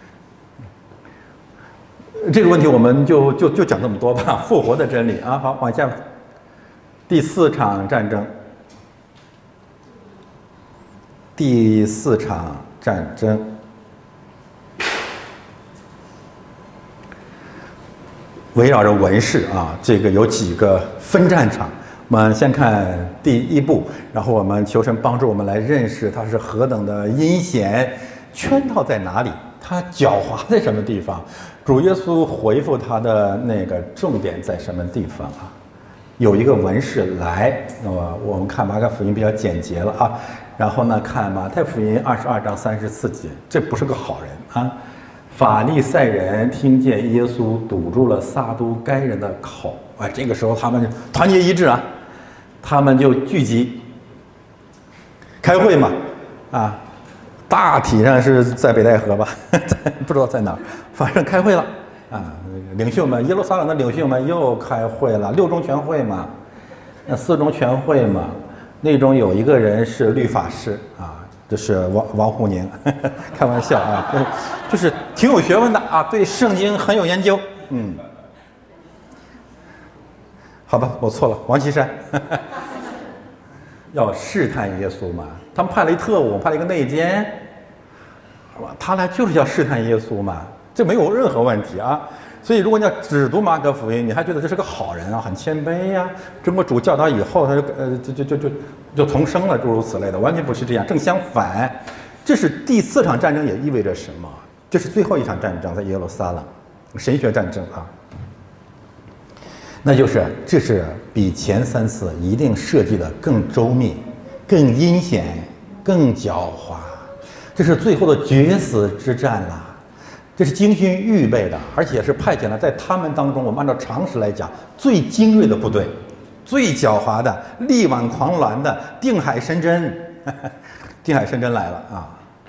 啊。这个问题我们就讲这么多吧。复活的真理啊，好，往下。第4场战争，第4场战争，围绕着文士啊，这个有几个分战场。我们先看第1部，然后我们求神帮助我们来认识它是何等的阴险，圈套在哪里，它狡猾在什么地方，主耶稣回复他的那个重点在什么地方啊？有一个文士来，我们看马可福音比较简洁了啊，然后呢看马太福音22章34节，这不是个好人啊。法利赛人听见耶稣堵住了撒都该人的口，这个时候他们团结一致啊，他们就聚集开会嘛，啊，大体上是在北戴河吧，不知道在哪儿，反正开会了。啊，领袖们，耶路撒冷的领袖们又开会了，6中全会嘛，4中全会嘛，那中有一个人是律法师啊，这是王沪宁，开玩笑啊，就是挺有学问的啊，对圣经很有研究，好吧，我错了，王岐山，要试探耶稣嘛，他们派了一特务，派了一个内奸，他来就是要试探耶稣嘛。这没有任何问题啊，所以如果你要只读马可福音，你还觉得这是个好人啊，很谦卑呀，中国主教导以后他就重生了，诸如此类的，完全不是这样。正相反，这是第4场战争，也意味着什么？这是最后一场战争，在耶路撒冷，神学战争啊。那就是这是比前3次一定设计的更周密、更阴险、更狡猾，这是最后的决死之战了。这是精心预备的，而且是派遣了在他们当中，我们按照常识来讲，最精锐的部队，最狡猾的、力挽狂澜的定海神针，定海神针来了啊，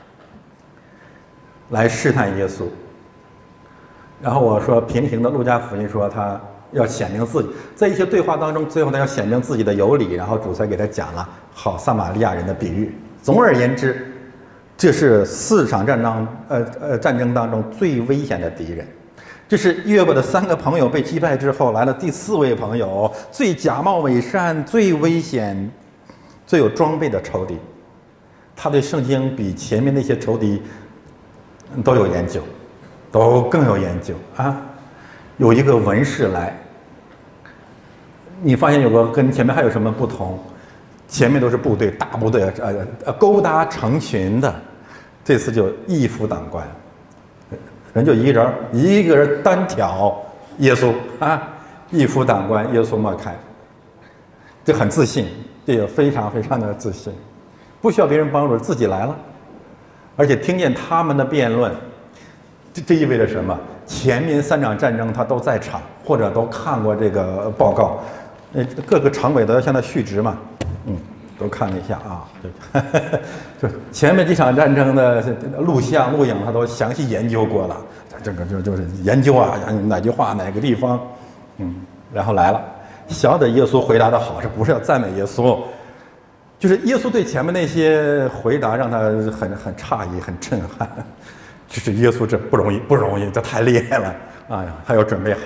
来试探耶稣。然后我说平行的路加福音说他要显明自己，在一些对话当中，最后他要显明自己的有理，然后主才给他讲了好撒玛利亚人的比喻。总而言之，这是4场战争当中最危险的敌人。这是约伯的3个朋友被击败之后，来了第4位朋友，最假冒伪善、最危险、最有装备的仇敌。他对圣经比前面那些仇敌都有研究，都更有研究啊。有一个文士来，你发现有个跟前面还有什么不同？前面都是部队，大部队，勾搭成群的，这次就一夫当关，人就一个人单挑耶稣啊，一夫当关，耶稣莫开，这很自信，这也非常非常的自信，不需要别人帮助，自己来了，而且听见他们的辩论，这意味着什么？前面3场战争他都在场，或者都看过这个报告，各个常委都要向他叙职嘛。都看了一下啊，就前面几场战争的录像、录影，他都详细研究过了。这个就是研究啊，哪句话哪个地方，然后来了。小的耶稣回答的好，这不是要赞美耶稣，就是耶稣对前面那些回答让他很诧异、很震撼。就是耶稣这不容易，这太厉害了。哎呀，他要准备好。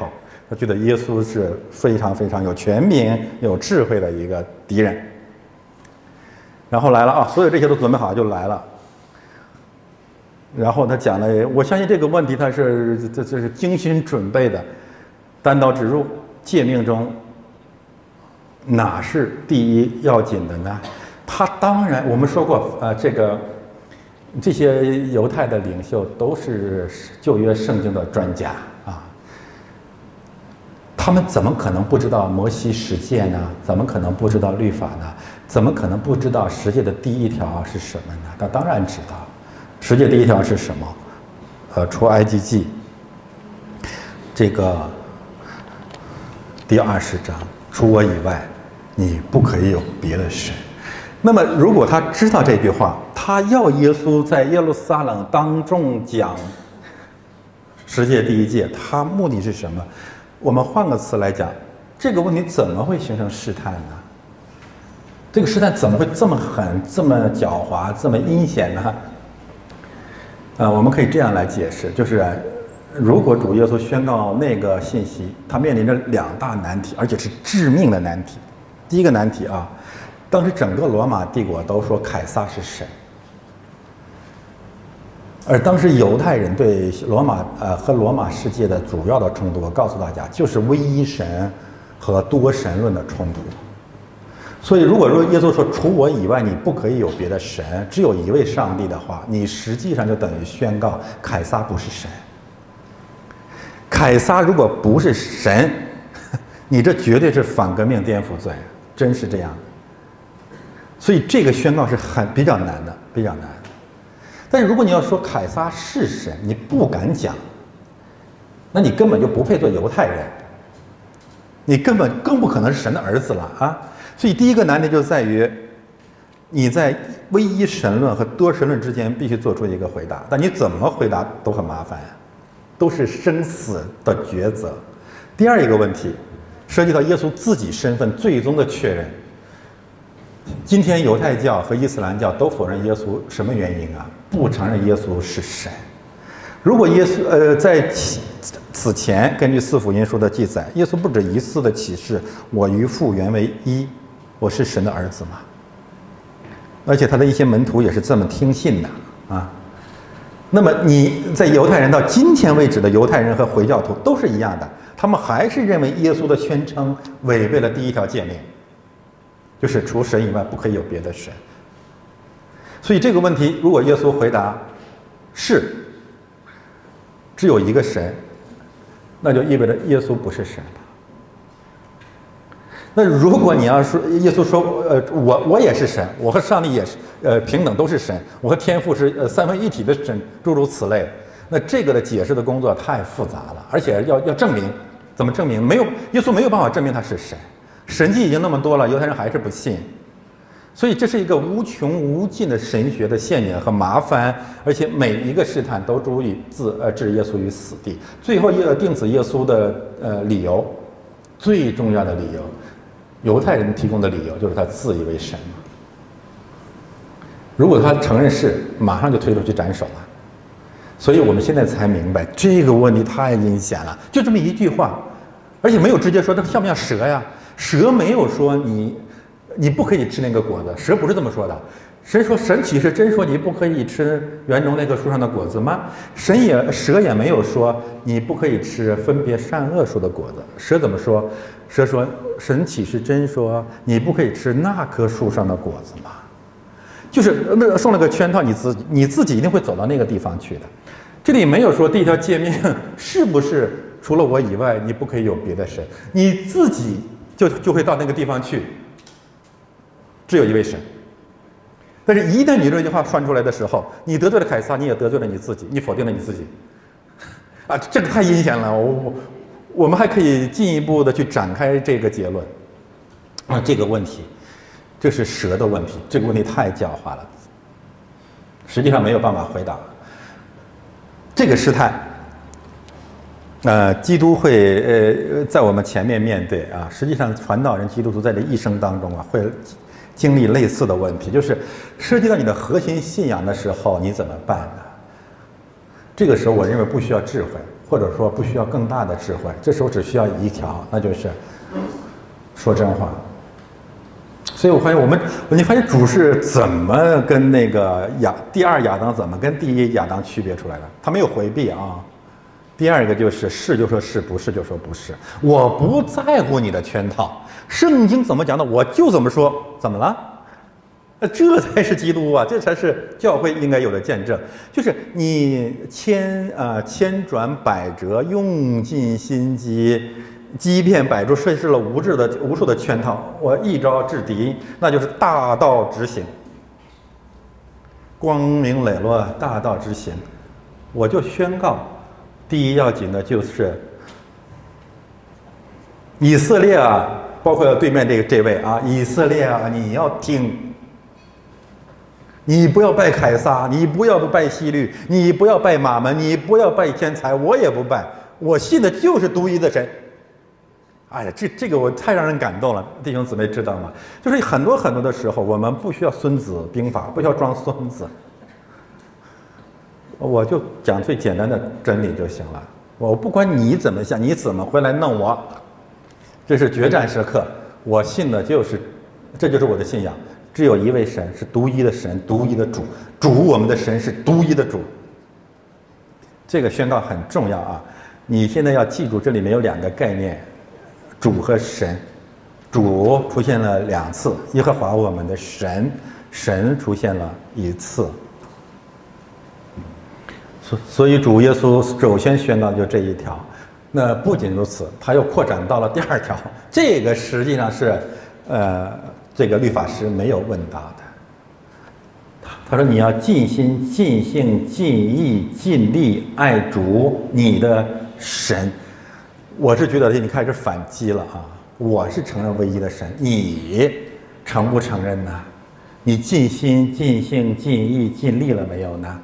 他觉得耶稣是非常非常有权柄、有智慧的一个敌人。然后来了啊，所有这些都准备好就来了。然后他讲了，我相信这个问题他是这是精心准备的，单刀直入，诫命中哪是第一要紧的呢？他当然，我们说过，这些犹太的领袖都是旧约圣经的专家啊，他们怎么可能不知道摩西十诫呢？怎么可能不知道律法呢？怎么可能不知道十诫的第一条是什么呢？他当然知道，十诫第一条是什么？出埃及记这个第20章，除我以外，你不可以有别的神。那么，如果他知道这句话，他要耶稣在耶路撒冷当众讲十诫第一诫，他目的是什么？我们换个词来讲，这个问题怎么会形成试探呢？这个试探怎么会这么狠、这么狡猾、这么阴险呢？我们可以这样来解释，就是如果主耶稣宣告那个信息，他面临着2大难题，而且是致命的难题。第一个难题啊，当时整个罗马帝国都说凯撒是神，而当时犹太人对和罗马世界的主要的冲突，我告诉大家，就是唯一神和多神论的冲突。所以，如果说耶稣说除我以外你不可以有别的神，只有一位上帝的话，你实际上就等于宣告凯撒不是神。凯撒如果不是神，你这绝对是反革命颠覆罪，真是这样。所以这个宣告是比较难的，比较难。但是如果你要说凯撒是神，你不敢讲，那你根本就不配做犹太人，你根本更不可能是神的儿子了啊！所以第一个难题就在于，你在唯一神论和多神论之间必须做出一个回答，但你怎么回答都很麻烦，都是生死的抉择。第二一个问题涉及到耶稣自己身份最终的确认。今天犹太教和伊斯兰教都否认耶稣，什么原因啊？不承认耶稣是神。如果耶稣在此前根据四福音书的记载，耶稣不止一次的启示我与父原为一，我是神的儿子嘛。而且他的一些门徒也是这么听信的啊。那么你在犹太人到今天为止的犹太人和回教徒都是一样的，他们还是认为耶稣的宣称违背了第一条诫命，就是除神以外不可以有别的神。所以这个问题，如果耶稣回答是只有一个神，那就意味着耶稣不是神了。那如果你要说耶稣说我也是神，我和上帝也是平等都是神，我和天父是三位一体的神，诸如此类，那这个的解释的工作太复杂了，而且要证明，怎么证明？没有，耶稣没有办法证明他是神，神迹已经那么多了，犹太人还是不信，所以这是一个无穷无尽的神学的陷阱和麻烦，而且每一个试探都足以置耶稣于死地。最后钉死耶稣的理由，最重要的理由，犹太人提供的理由就是他自以为神嘛。如果他承认是，马上就推出去斩首了。所以我们现在才明白这个问题太阴险了，就这么一句话，而且没有直接说这像不像蛇呀？蛇没有说你不可以吃那个果子，蛇不是这么说的。神岂是真说你不可以吃园中那棵树上的果子吗？蛇也没有说你不可以吃分别善恶树的果子。蛇怎么说？蛇说神岂是真说你不可以吃那棵树上的果子吗？就是送了个圈套，你自己一定会走到那个地方去的。这里没有说第一条诫命是不是除了我以外你不可以有别的神，你自己就会到那个地方去，只有一位神。但是一旦你这句话传出来的时候，你得罪了凯撒，你也得罪了你自己，你否定了你自己啊，这个太阴险了。我们还可以进一步的去展开这个结论啊，这个问题，这是蛇的问题，这个问题太狡猾了，实际上没有办法回答。这个试探，基督会在我们前面面对啊。实际上，传道人基督徒在这一生当中啊，会经历类似的问题，就是涉及到你的核心信仰的时候，你怎么办呢？这个时候，我认为不需要智慧， 或者说不需要更大的智慧，这时候只需要一条，那就是说真话。所以我发现你发现主是怎么跟那个第二亚当怎么跟第一亚当区别出来的？他没有回避啊。第二个就是是就说是，不是就说不是，我不在乎你的圈套。圣经怎么讲的，我就怎么说，怎么了？这才是基督啊，这才是教会应该有的见证。就是你千转百折，用尽心机，机变百出，设置了无数的圈套，我一招制敌，那就是大道直行，光明磊落，大道直行。我就宣告，第一要紧的就是以色列啊，包括对面这位啊，以色列啊，你要听。你不要拜凯撒，你不要拜希律，你不要拜马门，你不要拜天才，我也不拜，我信的就是独一的神。哎呀，这个我太让人感动了，弟兄姊妹知道吗？就是很多的时候，我们不需要孙子兵法，不需要装孙子，我就讲最简单的真理就行了。我不管你怎么想，你怎么回来弄我，这是决战时刻。我信的这就是我的信仰。只有一位神，是独一的神，独一的主。我们的神是独一的主。这个宣告很重要啊！你现在要记住，这里面有两个概念：主和神。主出现了2次，耶和华我们的神，神出现了1次。所以主耶稣首先宣告就这一条。那不仅如此，他又扩展到了第2条。这个实际上是这个律法师没有问到的。他说：“你要尽心、尽性、尽意、尽力爱主你的神。”我是觉得你开始反击了啊！我是承认唯一的神，你承不承认呢？你尽心、尽性、尽意、尽力了没有呢？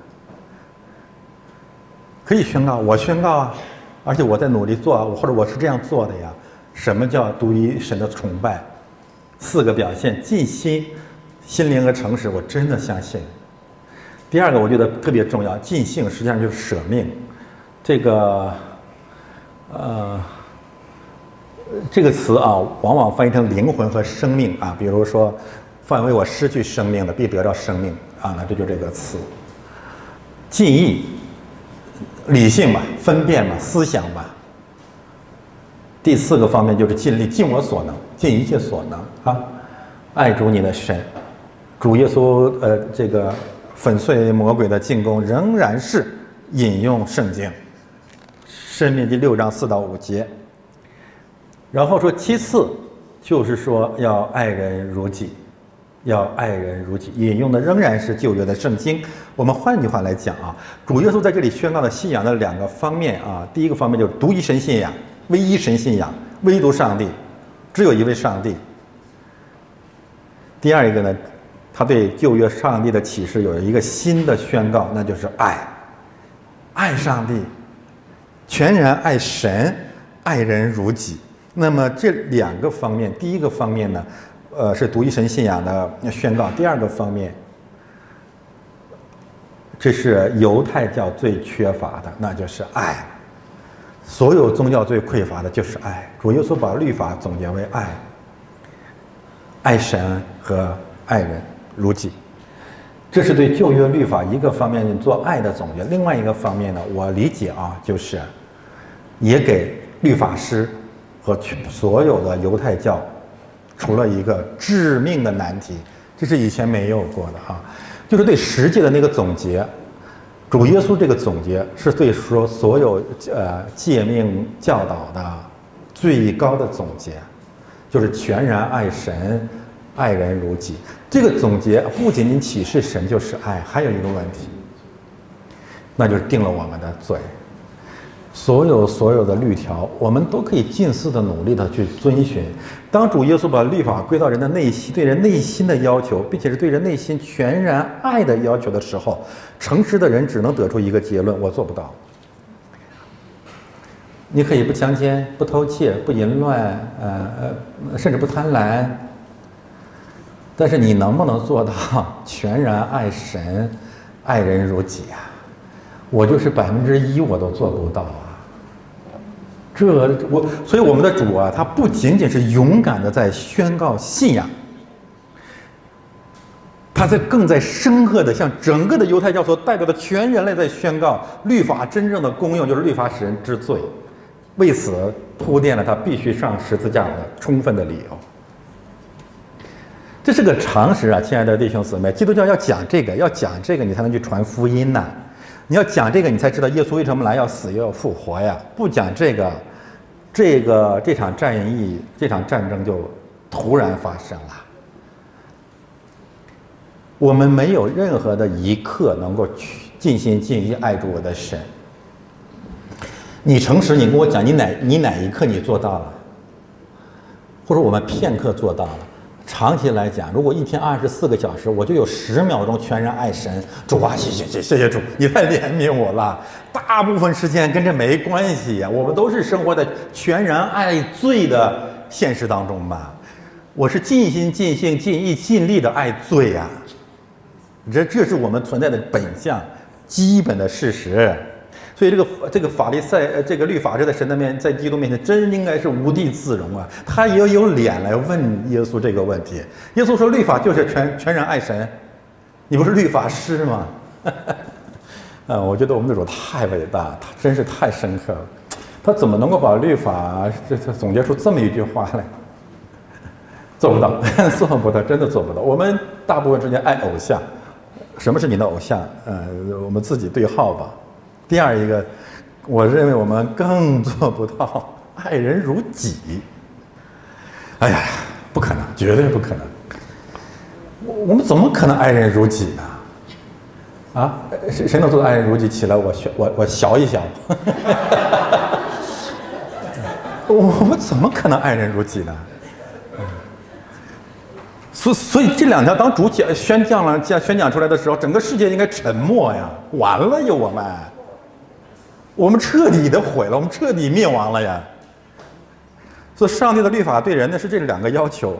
可以宣告，我宣告啊！而且我在努力做啊，或者我是这样做的呀。什么叫独一神的崇拜？4个表现：尽心、心灵和诚实，我真的相信。第2个我觉得特别重要，尽性实际上就是舍命。这个词啊，往往翻译成灵魂和生命啊。比如说，凡为我失去生命的，必得到生命啊。那这就这个词。尽意，理性吧，分辨吧，思想吧。第4个方面就是尽力，尽我所能，尽一切所能啊，爱主你的神。主耶稣这个粉碎魔鬼的进攻，仍然是引用圣经，申命记6章4到5节。然后说其次就是说要爱人如己，要爱人如己，引用的仍然是旧约的圣经。我们换句话来讲啊，主耶稣在这里宣告的信仰的2个方面啊，第一个方面就是独一神信仰。唯一神信仰，唯独上帝，只有一位上帝。第2一个呢，他对旧约上帝的启示有一个新的宣告，那就是爱上帝，全然爱神，爱人如己。那么这2个方面，第一个方面呢，是独一神信仰的宣告；第2个方面，这是犹太教最缺乏的，那就是爱。所有宗教最匮乏的就是爱。主耶稣把律法总结为爱，爱神和爱人如己。这是对旧约律法一个方面做爱的总结。另外一个方面呢，我理解啊，就是也给律法师和所有的犹太教出了一个致命的难题，这是以前没有过的啊，就是对十诫的那个总结。主耶稣这个总结是对说所有诫命教导的最高的总结，就是全然爱神，爱人如己。这个总结不仅仅启示神就是爱，还有一个问题，那就是定了我们的罪。所有的律条，我们都可以近似的努力的去遵循。当主耶稣把律法归到人的内心，对人内心的要求，并且是对人内心全然爱的要求的时候，诚实的人只能得出一个结论：我做不到。你可以不强奸、不偷窃、不淫乱，甚至不贪婪，但是你能不能做到全然爱神、爱人如己啊？我就是1%我都做不到啊！ 所以我们的主啊，他不仅仅是勇敢的在宣告信仰，他更在深刻的向整个的犹太教所代表的全人类在宣告律法真正的功用就是律法使人知罪，为此铺垫了他必须上十字架的充分的理由。这是个常识啊，亲爱的弟兄姊妹，基督教要讲这个，你才能去传福音呐。你要讲这个，你才知道耶稣为什么来要死又要复活呀。不讲这个，这场战争就突然发生了。我们没有任何的一刻能够尽心尽意爱主我的神。你诚实，你跟我讲，你哪一刻你做到了？或者我们片刻做到了？长期来讲，如果一天24个小时，我就有10秒钟全然爱神。主啊，谢谢主，你太怜悯我了。大部分时间跟这没关系呀，我们都是生活在全然爱罪的现实当中嘛。我是尽心尽性尽意尽力的爱罪呀，这是我们存在的本相，基本的事实。所以这个法利赛这个律法师在神的在基督面前真应该是无地自容啊！他也有脸来问耶稣这个问题。耶稣说律法就是全然爱神，你不是律法师吗？我觉得我们的主太伟大，他真是太深刻了。他怎么能够把律法总结出这么一句话来？做不到，做不到，真的做不到。我们大部分之间爱偶像，什么是你的偶像？我们自己对号吧。第二一个，我认为我们更做不到爱人如己。哎呀，不可能，绝对不可能。我们怎么可能爱人如己呢？啊，谁能做到爱人如己？起来，我学一学。我们怎么可能爱人如己呢？所以这两条当主宣讲出来的时候，整个世界应该沉默呀！完了呀，我们彻底的毁了，我们彻底灭亡了呀！所以上帝的律法对人呢是这2个要求，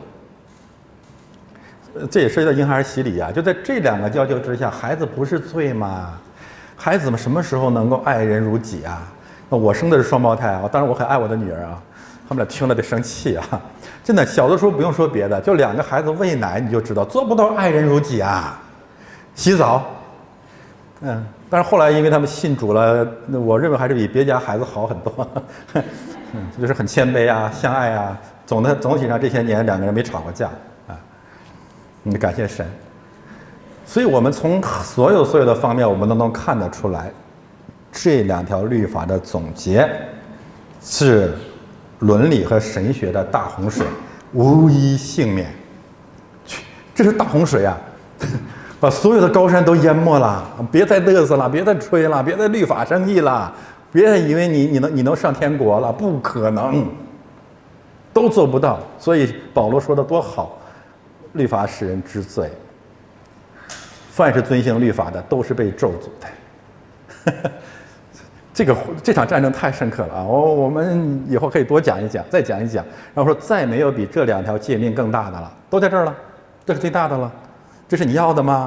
这也涉及到婴孩洗礼啊。就在这2个要求之下，孩子不是罪吗？孩子们什么时候能够爱人如己啊？我生的是双胞胎啊，当然我很爱我的女儿啊，他们俩听了得生气啊！真的，小的时候不用说别的，就2个孩子喂奶你就知道做不到爱人如己啊。洗澡，但是后来因为他们信主了，我认为还是比别家孩子好很多。就是很谦卑啊，相爱啊，总体上这些年2个人没吵过架啊。感谢神。所以我们从所有的方面，我们都能看得出来，这2条律法的总结是伦理和神学的大洪水，无一幸免。这是大洪水啊！把所有的高山都淹没了，别再嘚瑟了，别再吹了，别再律法生意了，别再以为你能上天国了，不可能，都做不到。所以保罗说的多好，律法使人知罪，凡是遵行律法的都是被咒诅的。这场战争太深刻了啊！我们以后可以多讲一讲，再讲一讲，然后说再没有比这2条诫命更大的了，都在这儿了，这是最大的了。这是你要的吗？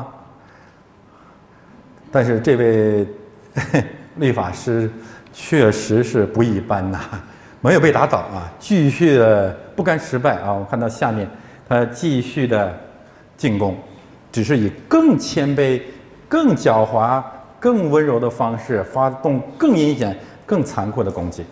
但是这位律法师确实是不一般呐，没有被打倒啊，继续的不甘失败啊！我看到下面，他继续的进攻，只是以更谦卑、更狡猾、更温柔的方式发动更阴险、更残酷的攻击。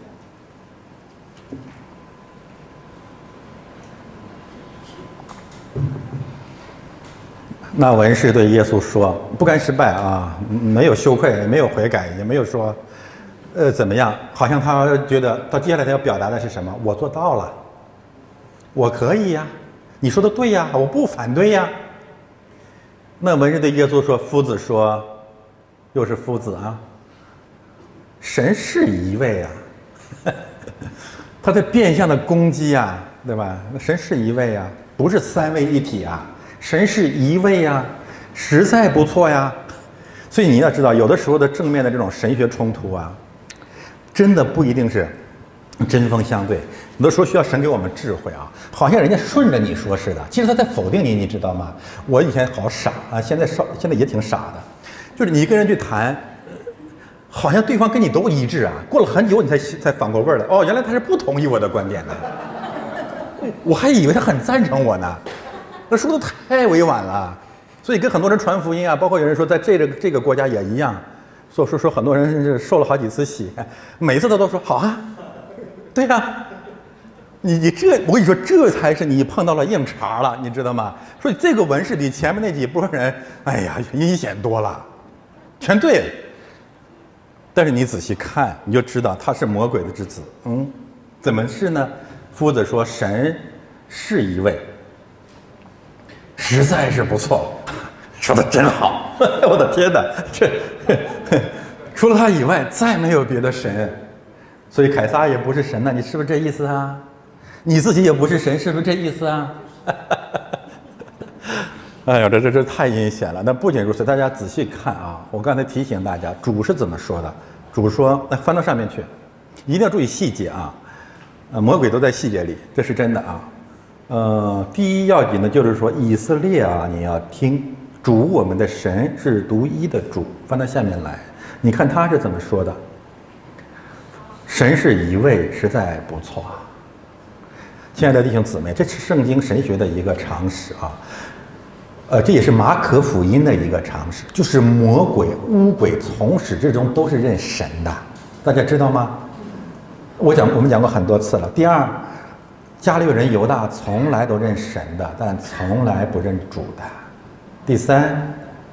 那文士对耶稣说：“不甘失败啊，没有羞愧，没有悔改，也没有说，怎么样？好像他觉得到接下来他要表达的是什么？我做到了，我可以呀，你说的对呀，我不反对呀。”那文士对耶稣说：“夫子说，又是夫子啊，神是一位啊。”他在变相的攻击啊，对吧？神是一位啊，不是3位一体啊。神是一位呀，实在不错呀。所以你要知道，有的时候的正面的这种神学冲突啊，真的不一定是针锋相对，有的时候需要神给我们智慧啊，好像人家顺着你说似的，其实他在否定你，你知道吗？我以前好傻啊，现在也挺傻的，就是你跟人去谈， 好像对方跟你都一致啊。过了很久你才反过味儿来，哦，原来他是不同意我的观点的，我还以为他很赞成我呢。那说的太委婉了，所以跟很多人传福音啊，包括有人说在这个国家也一样，说很多人是受了好几次洗，每次他都说好啊，对啊，你这我跟你说，这才是你碰到了硬茬了，你知道吗？所以这个文士比前面那几拨人，哎呀，阴险多了，全对了。但是你仔细看，你就知道他是魔鬼的之子。怎么是呢？夫子说神是一位。实在是不错，说的真好，我的天哪，这除了他以外再没有别的神，所以凯撒也不是神呢，你是不是这意思啊？你自己也不是神，是不是这意思啊？哎呀，这太阴险了。那不仅如此，大家仔细看啊，我刚才提醒大家，主是怎么说的？主说，翻到上面去，一定要注意细节啊，魔鬼都在细节里，这是真的啊。第一要紧的就是说，以色列啊，你要听主，我们的神是独一的主。翻到下面来，你看他是怎么说的？神是一位，实在不错啊。亲爱的弟兄姊妹，这是圣经神学的一个常识啊。这也是马可福音的一个常识，就是魔鬼、污鬼从始至终都是认神的，大家知道吗？我们讲过很多次了。第二，加利人犹大从来都认神的，但从来不认主的。第三，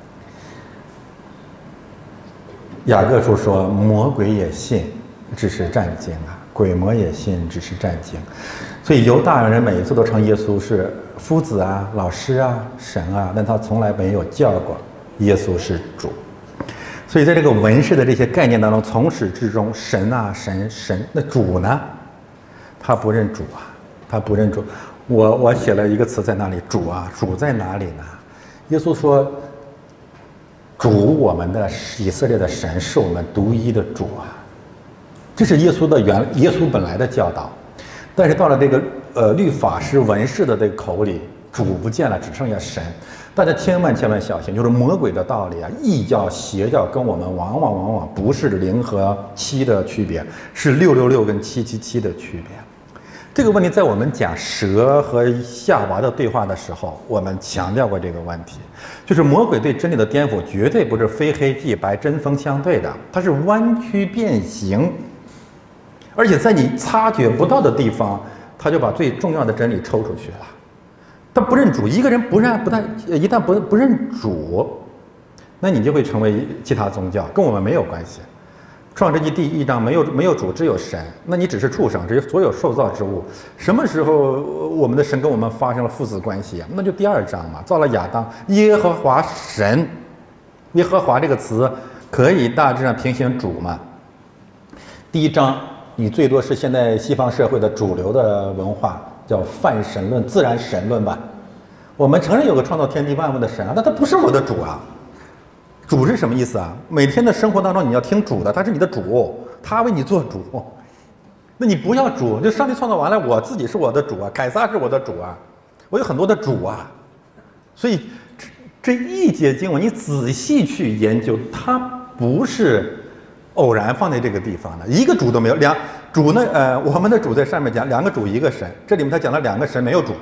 雅各书说魔鬼也信，只是战惊啊；鬼魔也信，只是战惊。所以犹大人每一次都称耶稣是夫子啊、老师啊、神啊，但他从来没有叫过耶稣是主。所以在这个文士的这些概念当中，从始至终，神啊、神，那主呢？他不认主啊。他不认主，我写了一个词在那里，主啊，主在哪里呢？耶稣说，主，我们的以色列的神是我们独一的主啊，这是耶稣本来的教导。但是到了这个律法师文士的这个口里，主不见了，只剩下神。大家千万小心，就是魔鬼的道理啊，异教邪教跟我们往往不是0和7的区别，是666跟777的区别。这个问题在我们讲蛇和夏娃的对话的时候，我们强调过这个问题，就是魔鬼对真理的颠覆绝对不是非黑即白、针锋相对的，它是弯曲变形，而且在你察觉不到的地方，他就把最重要的真理抽出去了。他不认主，一个人一旦不认主，那你就会成为其他宗教，跟我们没有关系。创世纪第1章没有主，只有神，那你只是畜生，只是所有受造之物。什么时候我们的神跟我们发生了父子关系啊？那就第2章嘛，造了亚当，耶和华神。耶和华这个词可以大致上平行主嘛。第1章你最多是现在西方社会的主流的文化叫泛神论、自然神论吧。我们承认有个创造天地万物的神啊，但他不是我的主啊。主是什么意思啊？每天的生活当中你要听主的，他是你的主，他为你做主。那你不要主，就上帝创造完了，我自己是我的主啊，凯撒是我的主啊，我有很多的主啊。所以这一节经文你仔细去研究，它不是偶然放在这个地方的，一个主都没有。主呢？我们的主在上面讲2个主1个神，这里面他讲了2个神，没有主。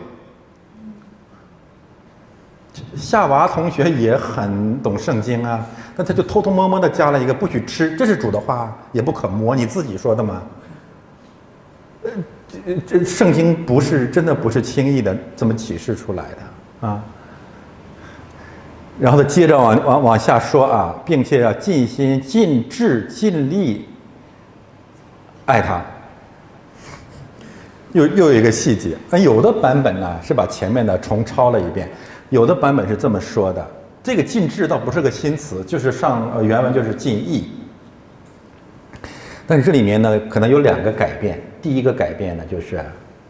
夏娃同学也很懂圣经啊，但他就偷偷摸摸的加了一个不许吃，这是主的话，也不可摸，你自己说的吗？这圣经真的不是轻易的这么启示出来的啊。然后他接着往下说啊，并且要尽心、尽智、尽力爱他。又有一个细节，有的版本呢是把前面的重抄了一遍。有的版本是这么说的，这个尽智倒不是个新词，就是原文就是尽意。但是这里面呢，可能有2个改变。第一个改变呢，就是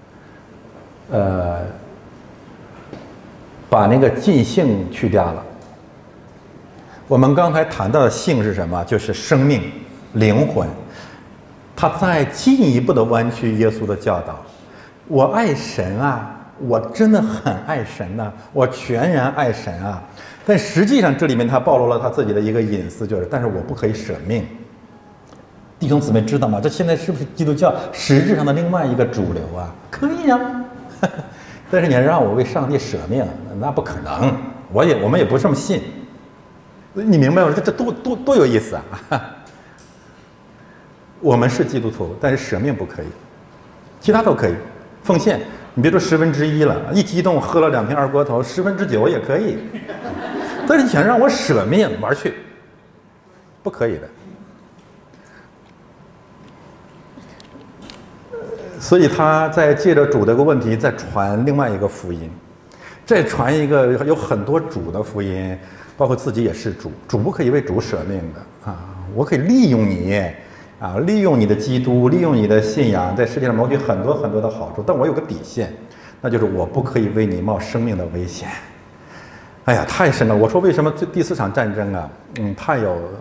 把那个尽性去掉了。我们刚才谈到的性是什么？就是生命、灵魂。他再进一步的弯曲耶稣的教导，我爱神啊。我真的很爱神呐，我全然爱神啊！但实际上这里面他暴露了他自己的一个隐私，就是但是我不可以舍命。 弟兄姊妹知道吗？这现在是不是基督教实质上的另外一个主流啊？可以呀、但是你让我为上帝舍命，那不可能。我们也不这么信。你明白吗？这多有意思啊！我们是基督徒，但是舍命不可以，其他都可以。奉献，你别说1/10了，一激动喝了2瓶二锅头，9/10也可以。但是你想让我舍命玩去，不可以的。所以他在借着主这个问题，再传另外一个福音，再传一个有很多主的福音，包括自己也是主，主不可以为主舍命的啊！我可以利用你啊，利用你的基督，利用你的信仰，在世界上谋取很多很多的好处，但我有个底线，那就是我不可以为你冒生命的危险。哎呀，太深了！我说为什么第4场战争啊，太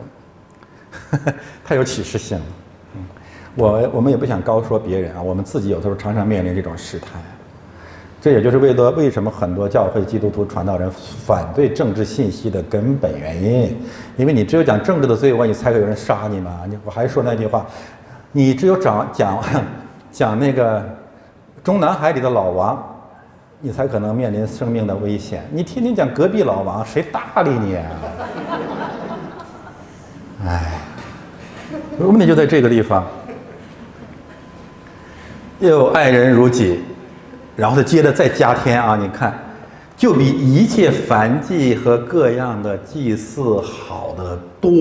有启示性了。我们也不想高说别人啊，我们自己有的时候常常面临这种试探。这也就是为什么很多教会基督徒传道人反对政治信息的根本原因，因为你只有讲政治的罪恶，你才会有人杀你嘛。我还说那句话，你只有讲那个中南海里的老王，你才可能面临生命的危险。你天天讲隔壁老王，谁搭理你啊？哎，问题就在这个地方。又爱人如己，然后他接着再加添啊，你看，就比一切燔祭和各样的祭祀好得多。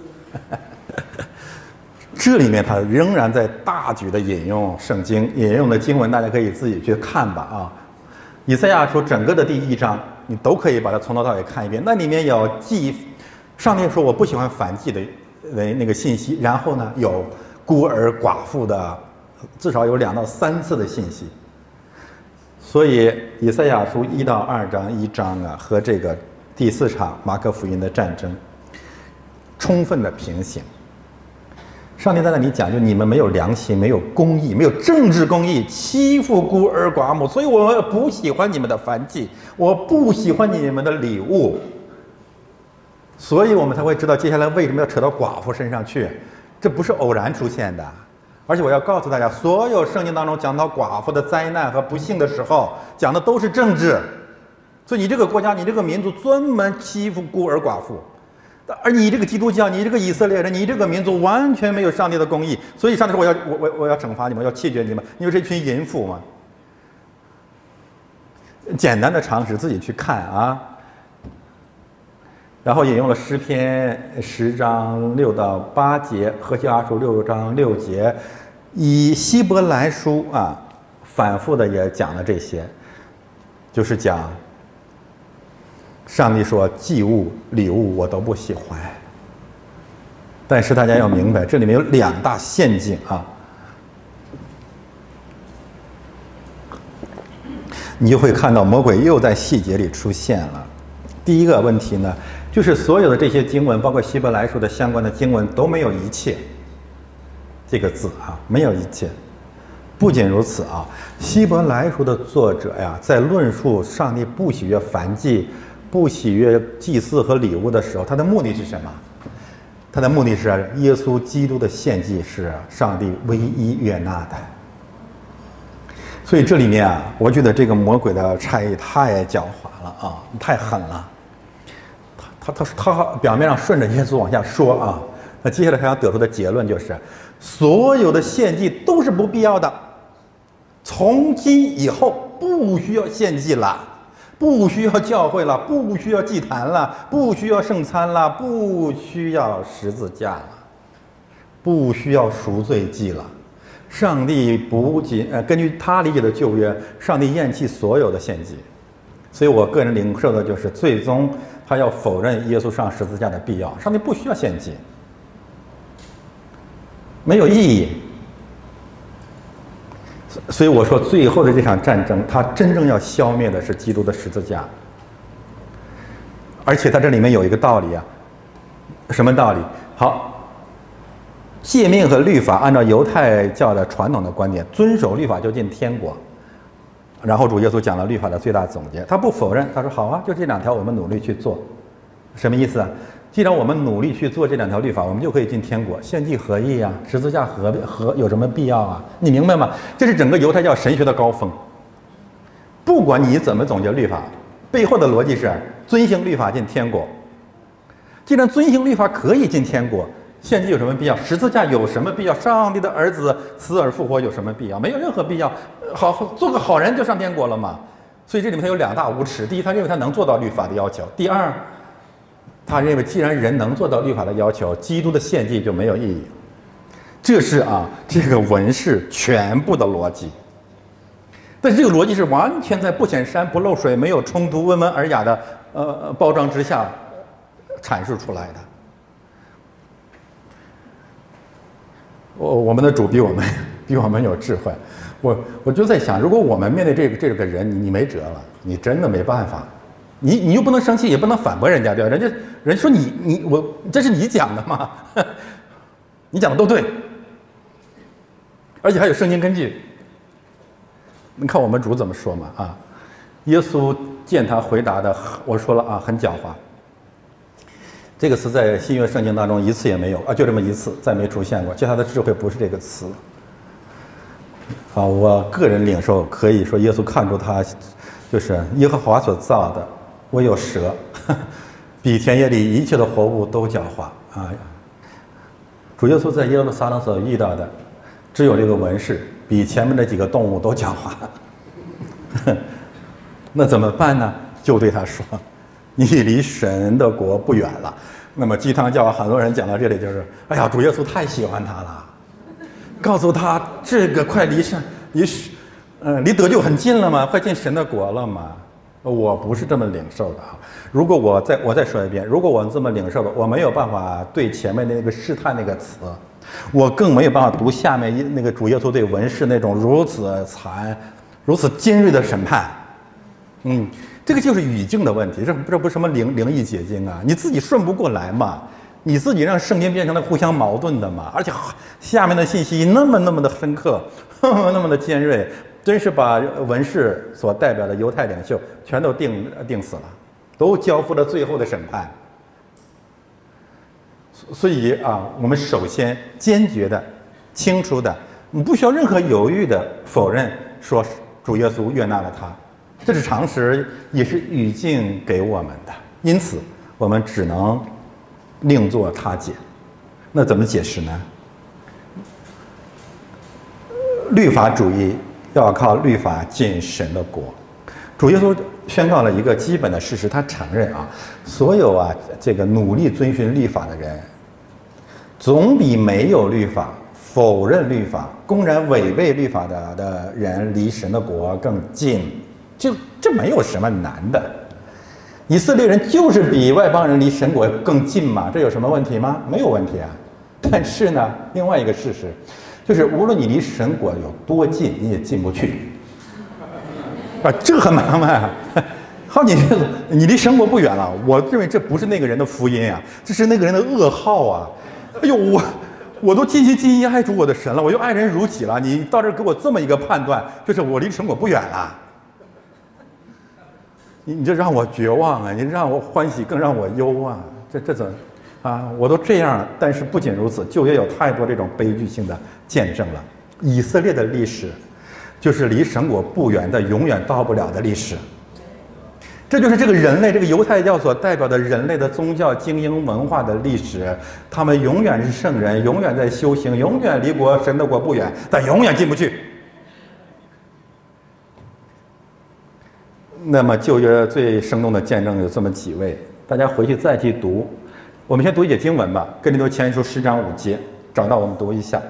这里面他仍然在大举的引用圣经，引用的经文大家可以自己去看吧啊。以赛亚书整个的第1章，你都可以把它从头到尾看一遍。那里面有上帝说我不喜欢燔祭的那个信息，然后呢有孤儿寡妇的。至少有2到3次的信息，所以以赛亚书1到2章1章啊，和这个第4场马可福音的战争充分的平行。上帝在那里讲，就你们没有良心，没有公义，没有政治公义，欺负孤儿寡母，所以我不喜欢你们的燔祭，我不喜欢你们的礼物，所以我们才会知道接下来为什么要扯到寡妇身上去，这不是偶然出现的。而且我要告诉大家，所有圣经当中讲到寡妇的灾难和不幸的时候，讲的都是政治。所以你这个国家，你这个民族专门欺负孤儿寡妇，而你这个基督教，你这个以色列人，你这个民族完全没有上帝的公义。所以上帝说我要惩罚你们，要弃绝你们，你们是一群淫妇嘛。简单的常识自己去看啊。然后引用了诗篇10章6到8节，何西阿书6章6节，以希伯来书啊，反复的也讲了这些，就是讲上帝说祭物礼物我都不喜欢，但是大家要明白，这里面有2大陷阱啊，你就会看到魔鬼又在细节里出现了。第一个问题呢，就是所有的这些经文，包括希伯来书的相关的经文都没有一切这个字啊，没有一切。不仅如此啊，希伯来书的作者呀，在论述上帝不喜悦燔祭、不喜悦祭祀和礼物的时候，他的目的是什么？他的目的是耶稣基督的献祭是上帝唯一悦纳的。所以这里面啊，我觉得这个魔鬼的差役太狡猾了啊，太狠了。他表面上顺着耶稣往下说啊，那接下来他要得出的结论就是，所有的献祭都是不必要的，从今以后不需要献祭了，不需要教会了，不需要祭坛了，不需要圣餐了，不需要十字架了，不需要赎罪祭了。上帝不仅根据他理解的旧约，上帝厌弃所有的献祭。所以我个人领受的就是，最终他要否认耶稣上十字架的必要。上帝不需要献祭，没有意义。所以我说，最后的这场战争，他真正要消灭的是基督的十字架。而且它这里面有一个道理啊，什么道理？好，诫命和律法按照犹太教的传统的观点，遵守律法就进天国。然后主耶稣讲了律法的最大总结，他不否认，他说好啊，就这2条我们努力去做。什么意思啊？ 既然我们努力去做这2条律法，我们就可以进天国。献祭何意啊？十字架何有什么必要啊？你明白吗？这是整个犹太教神学的高峰。不管你怎么总结律法，背后的逻辑是遵行律法进天国。既然遵行律法可以进天国，献祭有什么必要？十字架有什么必要？上帝的儿子死而复活有什么必要？没有任何必要。做个好人就上天国了嘛。所以这里面他有2大无耻：第一，他认为他能做到律法的要求；第二，他认为既然人能做到律法的要求，基督的献祭就没有意义。这是这个文士全部的逻辑。但是这个逻辑是完全在不显山不漏水、没有冲突、温文尔雅的包装之下阐述出来的。我们的主比我们有智慧。我就在想，如果我们面对这个人，你没辙了，你真的没办法，你又不能生气，也不能反驳人家，对吧？人说这是你讲的吗？你讲的都对，而且还有圣经根据。你看我们主怎么说嘛？耶稣见他回答的，我说了很狡猾。这个词在新约圣经当中一次也没有就这么一次，再没出现过。就他的智慧不是这个词。我个人领受可以说，耶稣看出他就是耶和华所造的，唯有蛇，比田野里一切的活物都狡猾主耶稣在耶路撒冷所遇到的，只有这个文士比前面的几个动物都狡猾。那怎么办呢？就对他说：“你离神的国不远了。”那么鸡汤教很多人讲到这里就是：“哎呀，主耶稣太喜欢他了，告诉他这个快离得救很近了嘛，快进神的国了嘛。”我不是这么领受的如果我再说一遍，如果我这么领受的，我没有办法对前面那个试探那个词，我更没有办法读下面那个主耶稣对文士那种如此残、如此尖锐的审判。这个就是语境的问题，这不是什么灵异解经你自己顺不过来嘛，你自己让圣经变成了互相矛盾的嘛，而且下面的信息那么的深刻，那么的尖锐，真是把文士所代表的犹太领袖全都定死了，都交付了最后的审判。所以我们首先坚决的、清楚的，你不需要任何犹豫的否认说主耶稣悦纳了他，这是常识，也是语境给我们的。因此，我们只能另作他解。那怎么解释呢？律法主义要靠律法进神的国。主耶稣宣告了一个基本的事实，他承认所有这个努力遵循律法的人，总比没有律法、否认律法、公然违背律法的人离神的国更近。这没有什么难的。以色列人就是比外邦人离神国更近嘛，这有什么问题吗？没有问题但是呢，另外一个事实就是无论你离神国有多近，你也进不去这个很麻烦好，你离神国不远了，我认为这不是那个人的福音这是那个人的噩耗哎呦，我都尽心尽意爱主我的神了，我又爱人如己了，你到这儿给我这么一个判断，就是我离神国不远了，你这让我绝望你让我欢喜更让我忧这怎么我都这样了。但是不仅如此，就也有太多这种悲剧性的见证了。以色列的历史就是离神国不远的永远到不了的历史，这就是这个人类，这个犹太教所代表的人类的宗教精英文化的历史。他们永远是圣人，永远在修行，永远离神的国不远，但永远进不去。那么旧约最生动的见证有这么几位，大家回去再去读。我们先读一节经文吧，哥林多前书10章5节，找到我们读一下。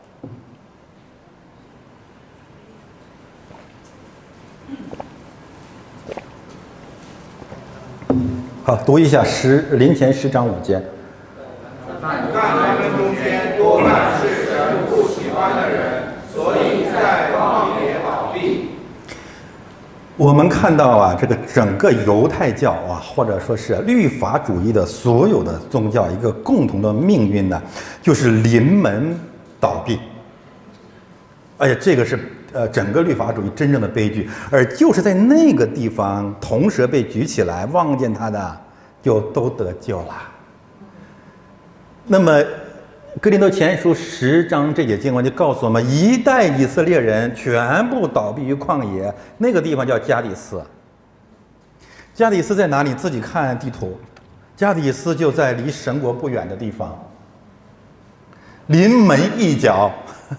好，读一下林前10章5节。 但他们中间多半是神不喜欢的人，所以在旷野倒闭。 我们看到这个整个犹太教或者说是律法主义的所有的宗教一个共同的命运呢，就是临门倒闭。这个是整个律法主义真正的悲剧，而就是在那个地方，铜蛇被举起来，望见他的就都得救了。 那么哥林多前书10章这节经文就告诉我们，一代以色列人全部倒闭于旷野，那个地方叫加底斯。加底斯在哪里？自己看地图。加底斯就在离神国不远的地方，临门一脚。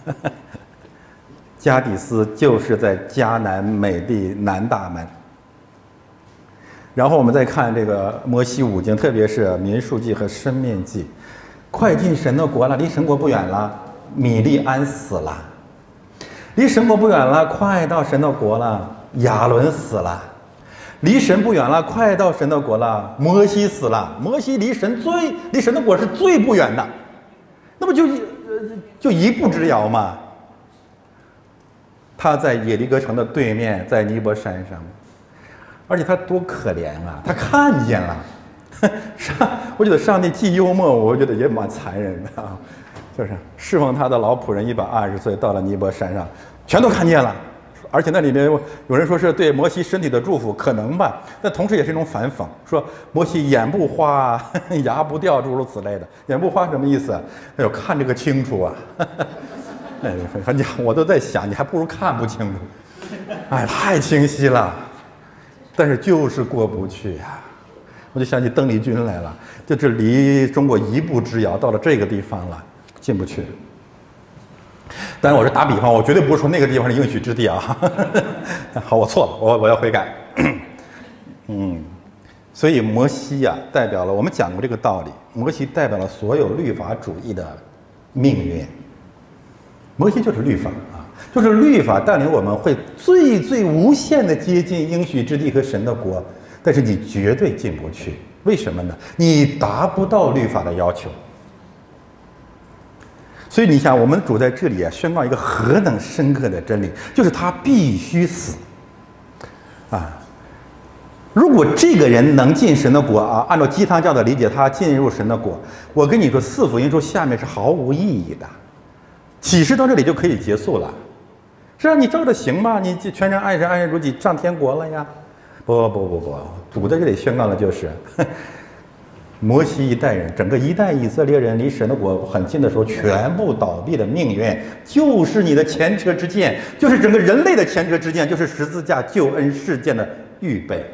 加底斯就是在迦南美地南大门。然后我们再看这个摩西五经，特别是民数记和申命记，快进神的国了，离神国不远了。米利安死了，离神国不远了，快到神的国了。亚伦死了，离神不远了，快到神的国了。摩西死了，摩西离神的国是最不远的，那么就一步之遥嘛。他在耶利哥城的对面，在尼泊山上，而且他多可怜啊！他看见了，我觉得上帝既幽默，我觉得也蛮残忍的啊，就是侍奉他的老仆人120岁到了尼泊山上，全都看见了，而且那里面有人说是对摩西身体的祝福，可能吧，但同时也是一种反讽，说摩西眼不花，牙不掉，诸如此类的。眼不花什么意思？哎呦，看这个清楚啊！哎，我都在想，你还不如看不清楚。哎，太清晰了，但是就是过不去呀。我就想起邓丽君来了，就是离中国一步之遥，到了这个地方了，进不去。当然我是打比方，我绝对不是说那个地方是应许之地啊。好，我错了，我要悔改。所以摩西呀，代表了我们讲过这个道理，摩西代表了所有律法主义的命运。摩西就是律法啊，就是律法带领我们会最无限的接近应许之地和神的国，但是你绝对进不去。为什么呢？你达不到律法的要求。所以你想，我们主在这里啊，宣告一个何等深刻的真理，就是他必须死啊！如果这个人能进神的国啊，按照鸡汤教的理解，他进入神的国，我跟你说，4福音书下面是毫无意义的。启示到这里就可以结束了，是啊，你照着行吧，你全然爱神爱人如己，上天国了呀。不，主在这里宣告的就是摩西一代人，整个一代以色列人离神的国很近的时候全部倒闭的命运，就是你的前车之鉴，就是整个人类的前车之鉴，就是十字架救恩事件的预备。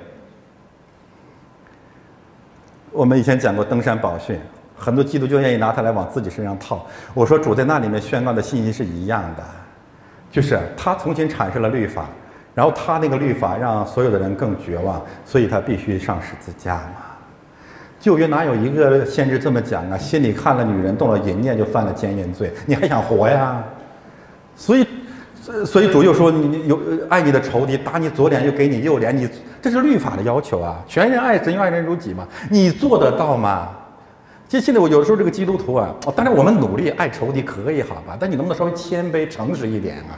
我们以前讲过登山宝训，很多基督教愿意拿它来往自己身上套。我说主在那里面宣告的信息是一样的，就是他重新产生了律法，然后他那个律法让所有的人更绝望，所以他必须上十字架嘛。旧约哪有一个先知这么讲啊？心里看了女人动了淫念就犯了奸淫罪，你还想活呀？所以主又说你有爱你的仇敌，打你左脸又给你右脸，你这是律法的要求啊！全人爱神又爱人如己嘛，你做得到吗？其实现在我有的时候这个基督徒啊，当然我们努力爱仇敌可以好吧，但你能不能稍微谦卑诚实一点啊？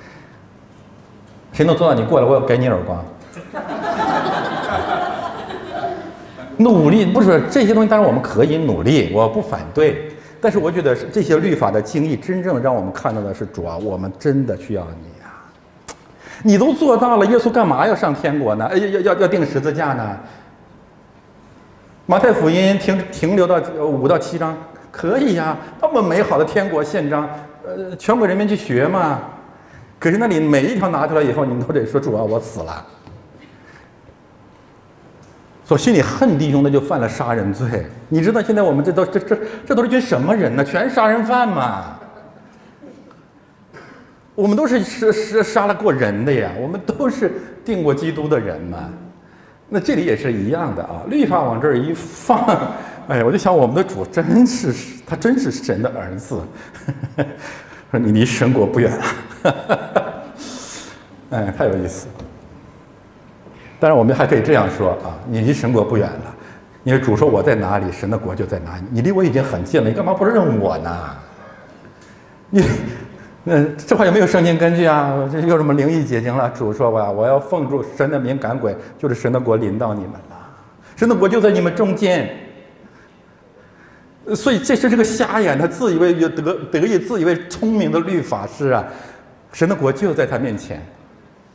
谁能做到？你过来，我要给你耳光。努力不是这些东西，当然我们可以努力，我不反对。但是我觉得这些律法的经义，真正让我们看到的是主啊，我们真的需要你啊！你都做到了，耶稣干嘛要上天国呢？要钉十字架呢？马太福音停留到5到7章，可以呀，那么美好的天国宪章，全国人民去学嘛。可是那里每一条拿出来以后，你们都得说主啊，我死了。所心里恨弟兄的就犯了杀人罪。你知道现在我们这都是群什么人呢？全杀人犯嘛。我们都是杀了过人的呀，我们都是定过基督的人嘛。那这里也是一样的啊，律法往这儿一放，哎，我就想我们的主真是神的儿子，说你离神国不远了，哎，太有意思了。当然我们还可以这样说啊，你离神国不远了，你的主说我在哪里，神的国就在哪里，你离我已经很近了，你干嘛不认我呢？这话有没有圣经根据啊？这有什么灵异解经了？主说吧，我要奉主神的名赶鬼，就是神的国临到你们了，神的国就在你们中间。所以这是这个瞎眼，他自以为得意、自以为聪明的律法师啊，神的国就在他面前。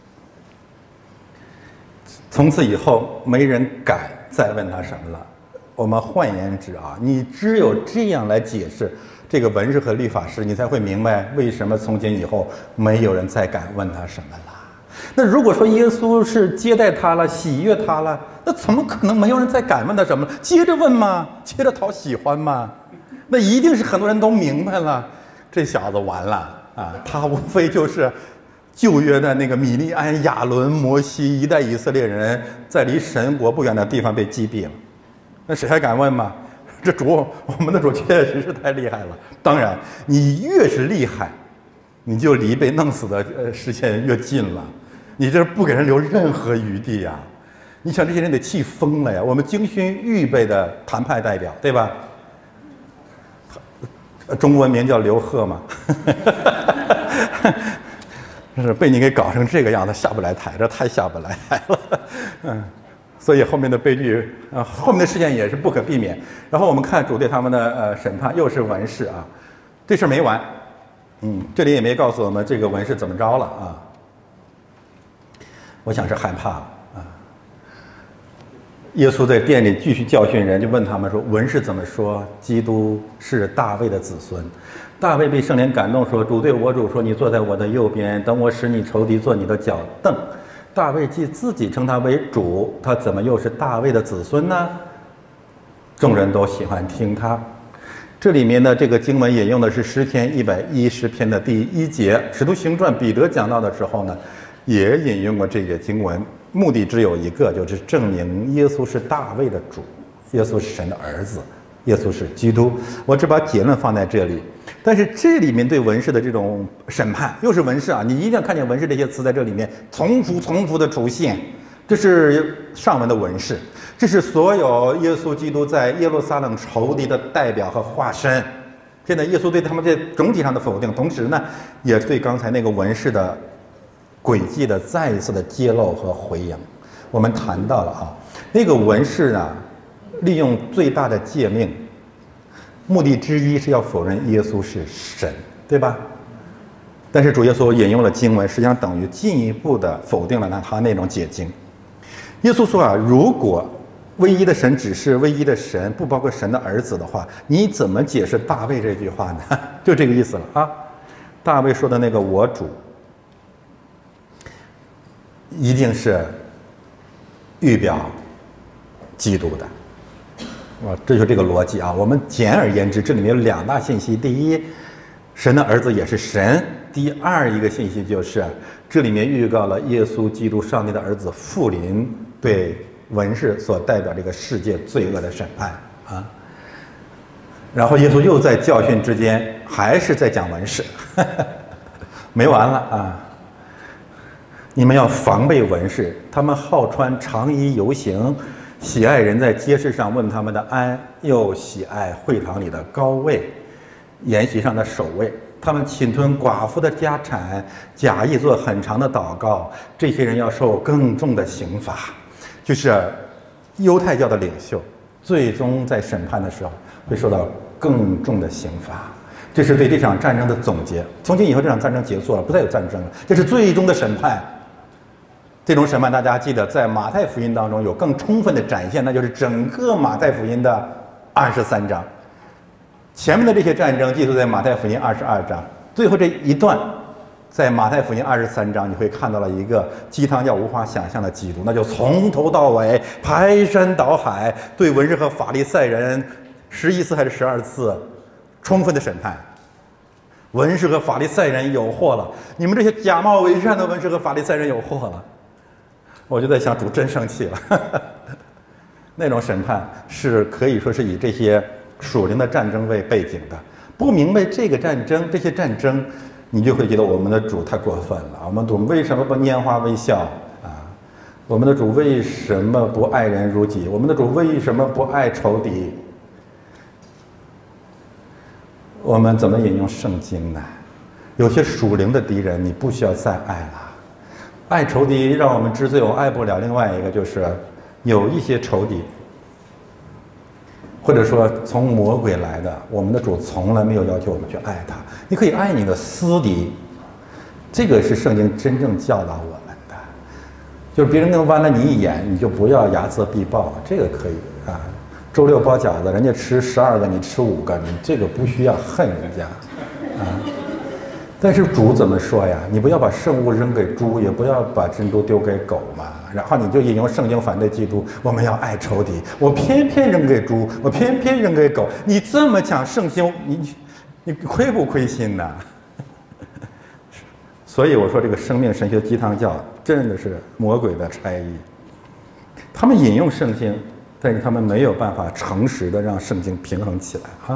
从此以后，没人敢再问他什么了。 我们换言之啊，你只有这样来解释这个文士和律法师，你才会明白为什么从今以后没有人再敢问他什么了。那如果说耶稣是接待他了，喜悦他了，那怎么可能没有人再敢问他什么了？接着问吗？接着讨喜欢吗？那一定是很多人都明白了，这小子完了啊！他无非就是旧约的那个米利安、亚伦、摩西一代以色列人，在离神国不远的地方被击毙了。那谁还敢问吗？这主，我们的主确实是太厉害了。当然，你越是厉害，你就离被弄死的时间越近了。你这不给人留任何余地呀！你想这些人得气疯了呀！我们精心预备的谈判代表，对吧？中文名叫刘贺嘛，是被你给搞成这个样子，下不来台，这太下不来台了。所以后面的悲剧后面的事件也是不可避免。然后我们看主对他们的审判，又是文士啊，这事没完。这里也没告诉我们这个文士怎么着了啊。我想是害怕了啊。耶稣在店里继续教训人，就问他们说：“文士怎么说？基督是大卫的子孙。”大卫被圣灵感动说：“主对我主说，你坐在我的右边，等我使你仇敌做你的脚凳。”大卫既自己称他为主，他怎么又是大卫的子孙呢？众人都喜欢听他。这里面的这个经文引用的是诗篇110篇的第1节，使徒行传彼得讲到的时候呢，也引用过这个经文，目的只有一个，就是证明耶稣是大卫的主，耶稣是神的儿子，耶稣是基督。我只把结论放在这里。但是这里面对文士的这种审判，又是文士啊，你一定要看见文士这些词在这里面重复的出现。这是上文的文士，这是所有耶稣基督在耶路撒冷仇敌的代表和化身。现在耶稣对他们这整体上的否定，同时呢，也对刚才那个文士的诡计的再一次的揭露和回应。我们谈到了啊，那个文士呢，利用最大的诫命，目的之一是要否认耶稣是神，对吧？但是主耶稣引用了经文，实际上等于进一步的否定了他那种解经。耶稣说啊，如果唯一的神只是唯一的神，不包括神的儿子的话，你怎么解释大卫这句话呢？就这个意思了啊。大卫说的那个我主，一定是预表基督的。这就是这个逻辑啊。我们简而言之，这里面有2大信息：第一，神的儿子也是神；第二一个信息就是这里面预告了耶稣基督上帝的儿子复临对文士所代表这个世界罪恶的审判啊。然后耶稣又在教训之间还是在讲文士，没完了啊！你们要防备文士，他们好穿长衣游行，喜爱人在街市上问他们的安，又喜爱会堂里的高位，筵席上的首位。他们侵吞寡妇的家产，假意做很长的祷告。这些人要受更重的刑罚。就是犹太教的领袖，最终在审判的时候会受到更重的刑罚。这是对这场战争的总结。从今以后，这场战争结束了，不再有战争了，这是最终的审判。这种审判，大家记得在马太福音当中有更充分的展现，那就是整个马太福音的23章。前面的这些战争记录在马太福音22章，最后这一段在马太福音23章，你会看到了一个鸡汤叫无法想象的基督，那就从头到尾排山倒海，对文士和法利赛人11次还是12次充分的审判。文士和法利赛人有祸了，你们这些假冒伪善的文士和法利赛人有祸了。我就在想，主真生气了。那种审判是可以说是以这些属灵的战争为背景的。不明白这个战争，这些战争，你就会觉得我们的主太过分了。我们主为什么不拈花微笑啊？我们的主为什么不爱人如己？我们的主为什么不爱仇敌？我们怎么引用圣经呢？有些属灵的敌人，你不需要再爱了。爱仇敌让我们知罪，我爱不了。另外一个就是有一些仇敌，或者说从魔鬼来的，我们的主从来没有要求我们去爱他。你可以爱你的私敌，这个是圣经真正教导我们的。就是别人能剜了你一眼，你就不要睚眦必报，这个可以啊。 周六包饺子，人家吃12个，你吃5个，你这个不需要恨人家，啊。但是主怎么说呀？你不要把圣物扔给猪，也不要把珍珠丢给狗嘛。然后你就引用圣经反对基督，我们要爱仇敌，我偏偏扔给猪，我偏偏扔给狗。你这么讲圣经，你亏不亏心呐？所以我说这个生命神学鸡汤教真的是魔鬼的差役。他们引用圣经，但是他们没有办法诚实的让圣经平衡起来啊。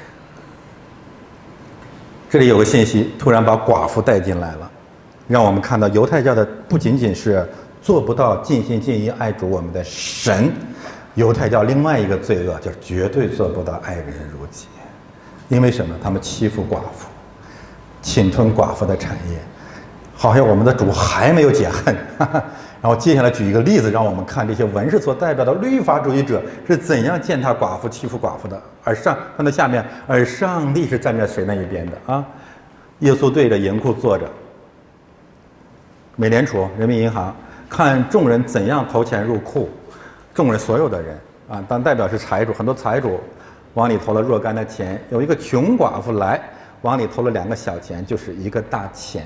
这里有个信息，突然把寡妇带进来了，让我们看到犹太教的不仅仅是做不到尽心尽意爱主我们的神，犹太教另外一个罪恶就是绝对做不到爱人如己。因为什么？他们欺负寡妇，侵吞寡妇的产业，好像我们的主还没有解恨。然后接下来举一个例子，让我们看这些文士所代表的律法主义者是怎样践踏寡妇、欺负寡妇的。看到下面，而上帝是站在谁那一边的啊？耶稣对着银库坐着，美联储、人民银行看众人怎样投钱入库，众人所有的人啊，当代表是财主，很多财主往里投了若干的钱，有一个穷寡妇来，往里投了2个小钱，就是1个大钱。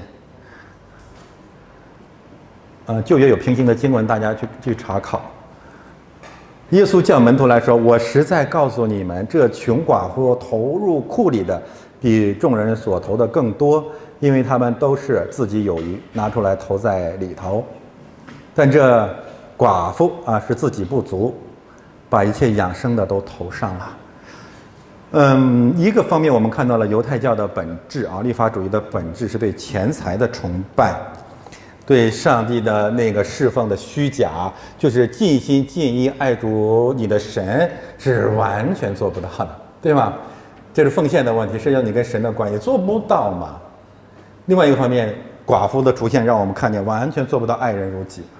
旧约有平行的经文，大家去查考。耶稣叫门徒来说：“我实在告诉你们，这穷寡妇投入库里的，比众人所投的更多，因为他们都是自己有余，拿出来投在里头。但这寡妇啊，是自己不足，把一切养生的都投上了。”一个方面我们看到了犹太教的本质啊，律法主义的本质是对钱财的崇拜。对上帝的那个侍奉的虚假，就是尽心尽意爱主你的神，是完全做不到的，对吗？这是奉献的问题，是要你跟神的关系做不到嘛。另外一个方面，寡妇的出现让我们看见完全做不到爱人如己。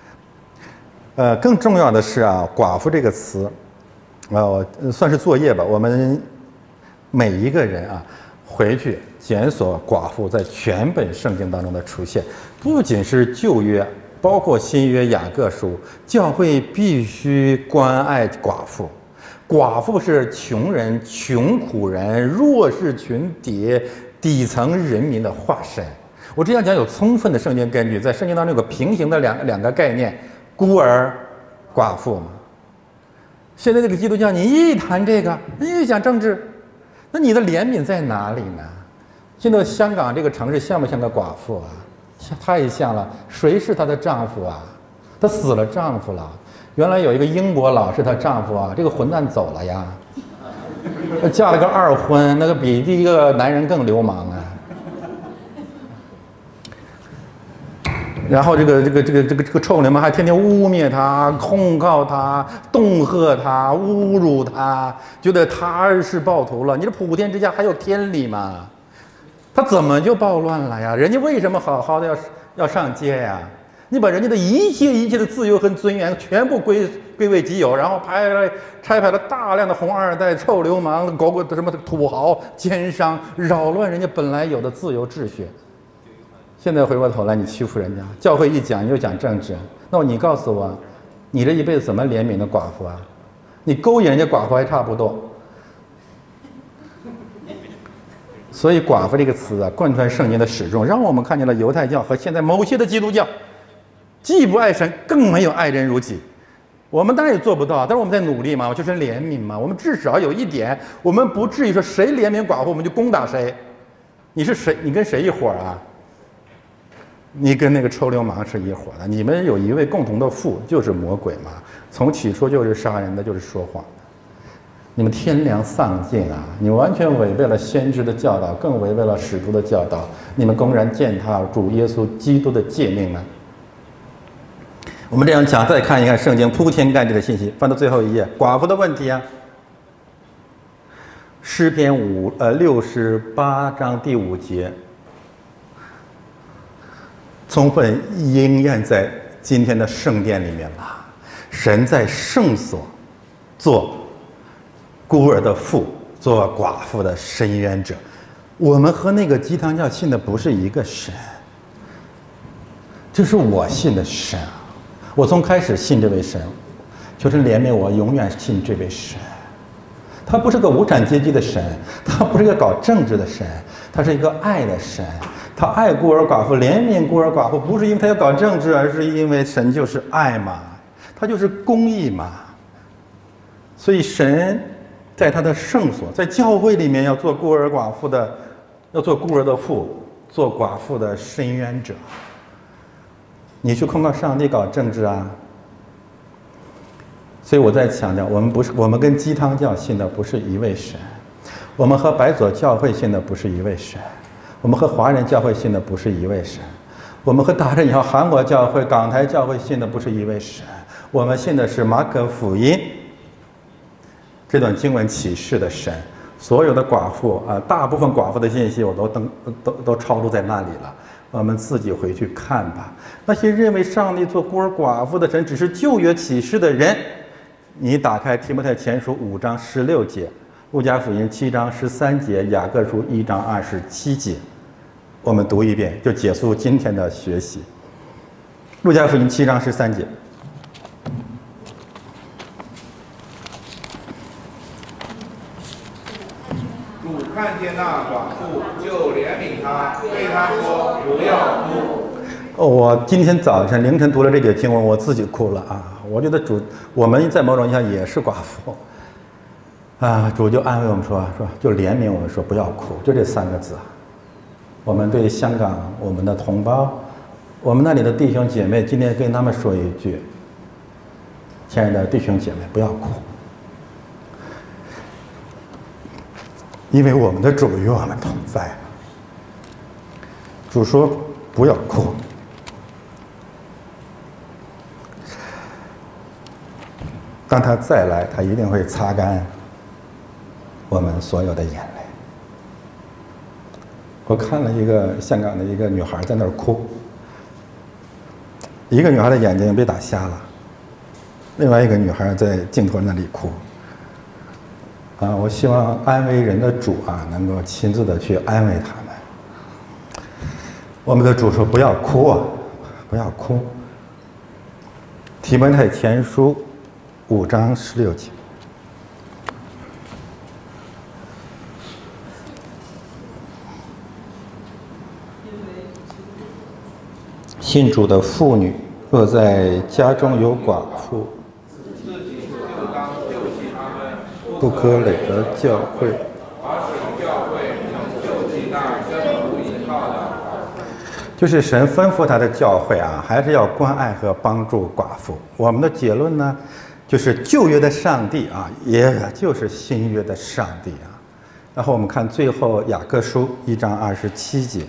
更重要的是啊，寡妇这个词，算是作业吧。我们每一个人啊，回去检索寡妇在全本圣经当中的出现。不仅是旧约，包括新约雅各书，教会必须关爱寡妇。寡妇是穷人、穷苦人、弱势群体、底层人民的化身。我这样讲有充分的圣经根据，在圣经当中有个平行的两个概念：孤儿、寡妇嘛。现在这个基督教，你一谈这个，你一讲政治，那你的怜悯在哪里呢？现在香港这个城市像不像个寡妇啊？太像了，谁是她的丈夫啊？她死了丈夫了。原来有一个英国佬是她丈夫啊，这个混蛋走了呀，嫁了个2婚，那个比第一个男人更流氓啊。然后这个臭流氓还天天污蔑她、控告她、恫吓她、侮辱她，觉得她是暴徒了。你这普天之下还有天理吗？他怎么就暴乱了呀？人家为什么好好的要上街呀？你把人家的一切的自由和尊严全部归为己有，然后拆派了大量的红二代、臭流氓、什么土豪、奸商，扰乱人家本来有的自由秩序。现在回过头来，你欺负人家，教会一讲你就讲政治，那你告诉我，你这一辈子怎么怜悯的寡妇啊？你勾引人家寡妇还差不多。所以寡妇这个词啊，贯穿圣经的始终，让我们看见了犹太教和现在某些的基督教，既不爱神，更没有爱人如己。我们当然也做不到，但是我们在努力嘛，就是怜悯嘛。我们至少有一点，我们不至于说谁怜悯寡妇，我们就攻打谁。你是谁？你跟谁一伙啊？你跟那个臭流氓是一伙的。你们有一位共同的父，就是魔鬼嘛。从起初就是杀人的，就是说谎。你们天良丧尽啊！你完全违背了先知的教导，更违背了使徒的教导。你们公然践踏主耶稣基督的诫命呢？我们这样讲，再看一看圣经铺天盖地的信息。翻到最后一页，寡妇的问题啊。诗篇68章第5节，充分应验在今天的圣殿里面了。神在圣所做孤儿的父，做寡妇的伸冤者。我们和那个鸡汤教信的不是一个神，这是我信的神啊！我从开始信这位神， 求神怜悯我，永远信这位神。他不是个无产阶级的神，他不是个搞政治的神，他是一个爱的神。他爱孤儿寡妇，怜悯孤儿寡妇，不是因为他要搞政治，而是因为神就是爱嘛，他就是公义嘛。所以神在他的圣所，在教会里面要做孤儿寡妇的，要做孤儿的父，做寡妇的伸冤者。你去控告上帝搞政治啊？所以我在强调，我们跟鸡汤教信的不是一位神，我们和白左教会信的不是一位神，我们和华人教会信的不是一位神，我们和打着引号韩国教会、港台教会信的不是一位神，我们信的是马可福音这段经文启示的神。所有的寡妇啊，大部分寡妇的信息我都抄录在那里了，我们自己回去看吧。那些认为上帝做孤儿寡妇的神只是旧约启示的人，你打开提摩太前书5章16节，路加福音7章13节，雅各书1章27节，我们读一遍就结束今天的学习。路加福音7章13节。 主看见那寡妇，就怜悯她，对她说：“不要哭。” 我今天早晨凌晨读了这节经文，我自己哭了啊！我觉得我们在某种意义上也是寡妇啊。主就安慰我们说就怜悯我们说不要哭，就这3个字。我们对香港我们的同胞，我们那里的弟兄姐妹，今天跟他们说一句：亲爱的弟兄姐妹，不要哭，因为我们的主与我们同在。主说不要哭。当他再来，他一定会擦干我们所有的眼泪。我看了一个香港的一个女孩在那儿哭，一个女孩的眼睛被打瞎了，另外一个女孩在镜头那里哭。我希望安慰人的主能够亲自的去安慰他们。我们的主说不要哭啊，不要哭。提摩太前书5章16节。信主的妇女若在家中有寡妇， 自己就当救济他们， 不可累着教会。 而使教会能救济那真不依靠的。 就是神吩咐他的教会还是要关爱和帮助寡妇。我们的结论呢，就是旧约的上帝也就是新约的上帝然后我们看最后雅各书1章27节。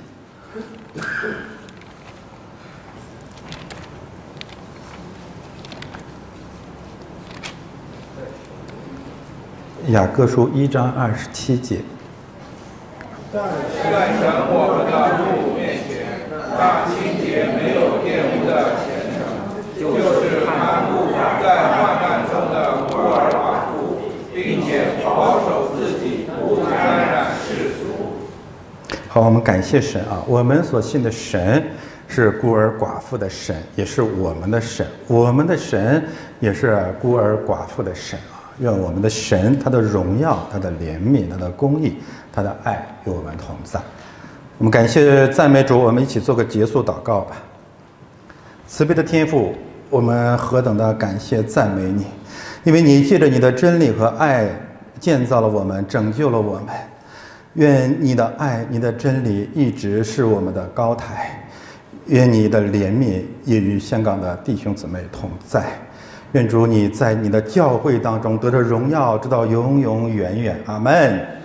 雅各书1章27节。 在神我们的父面前，那清洁没有玷污的虔诚，就是看顾在患难中的孤儿寡妇，并且保守自己不沾染世俗。 好，我们感谢神我们所信的神是孤儿寡妇的神，也是我们的神，我们的神也是孤儿寡妇的神愿我们的神，他的荣耀，他的怜悯，他的公义，他的爱与我们同在。我们感谢赞美主，我们一起做个结束祷告吧。慈悲的天父，我们何等的感谢赞美你，因为你借着你的真理和爱建造了我们，拯救了我们。愿你的爱，你的真理一直是我们的高台，愿你的怜悯也与香港的弟兄姊妹同在。愿主你在你的教会当中得着荣耀，直到永永远远。阿们。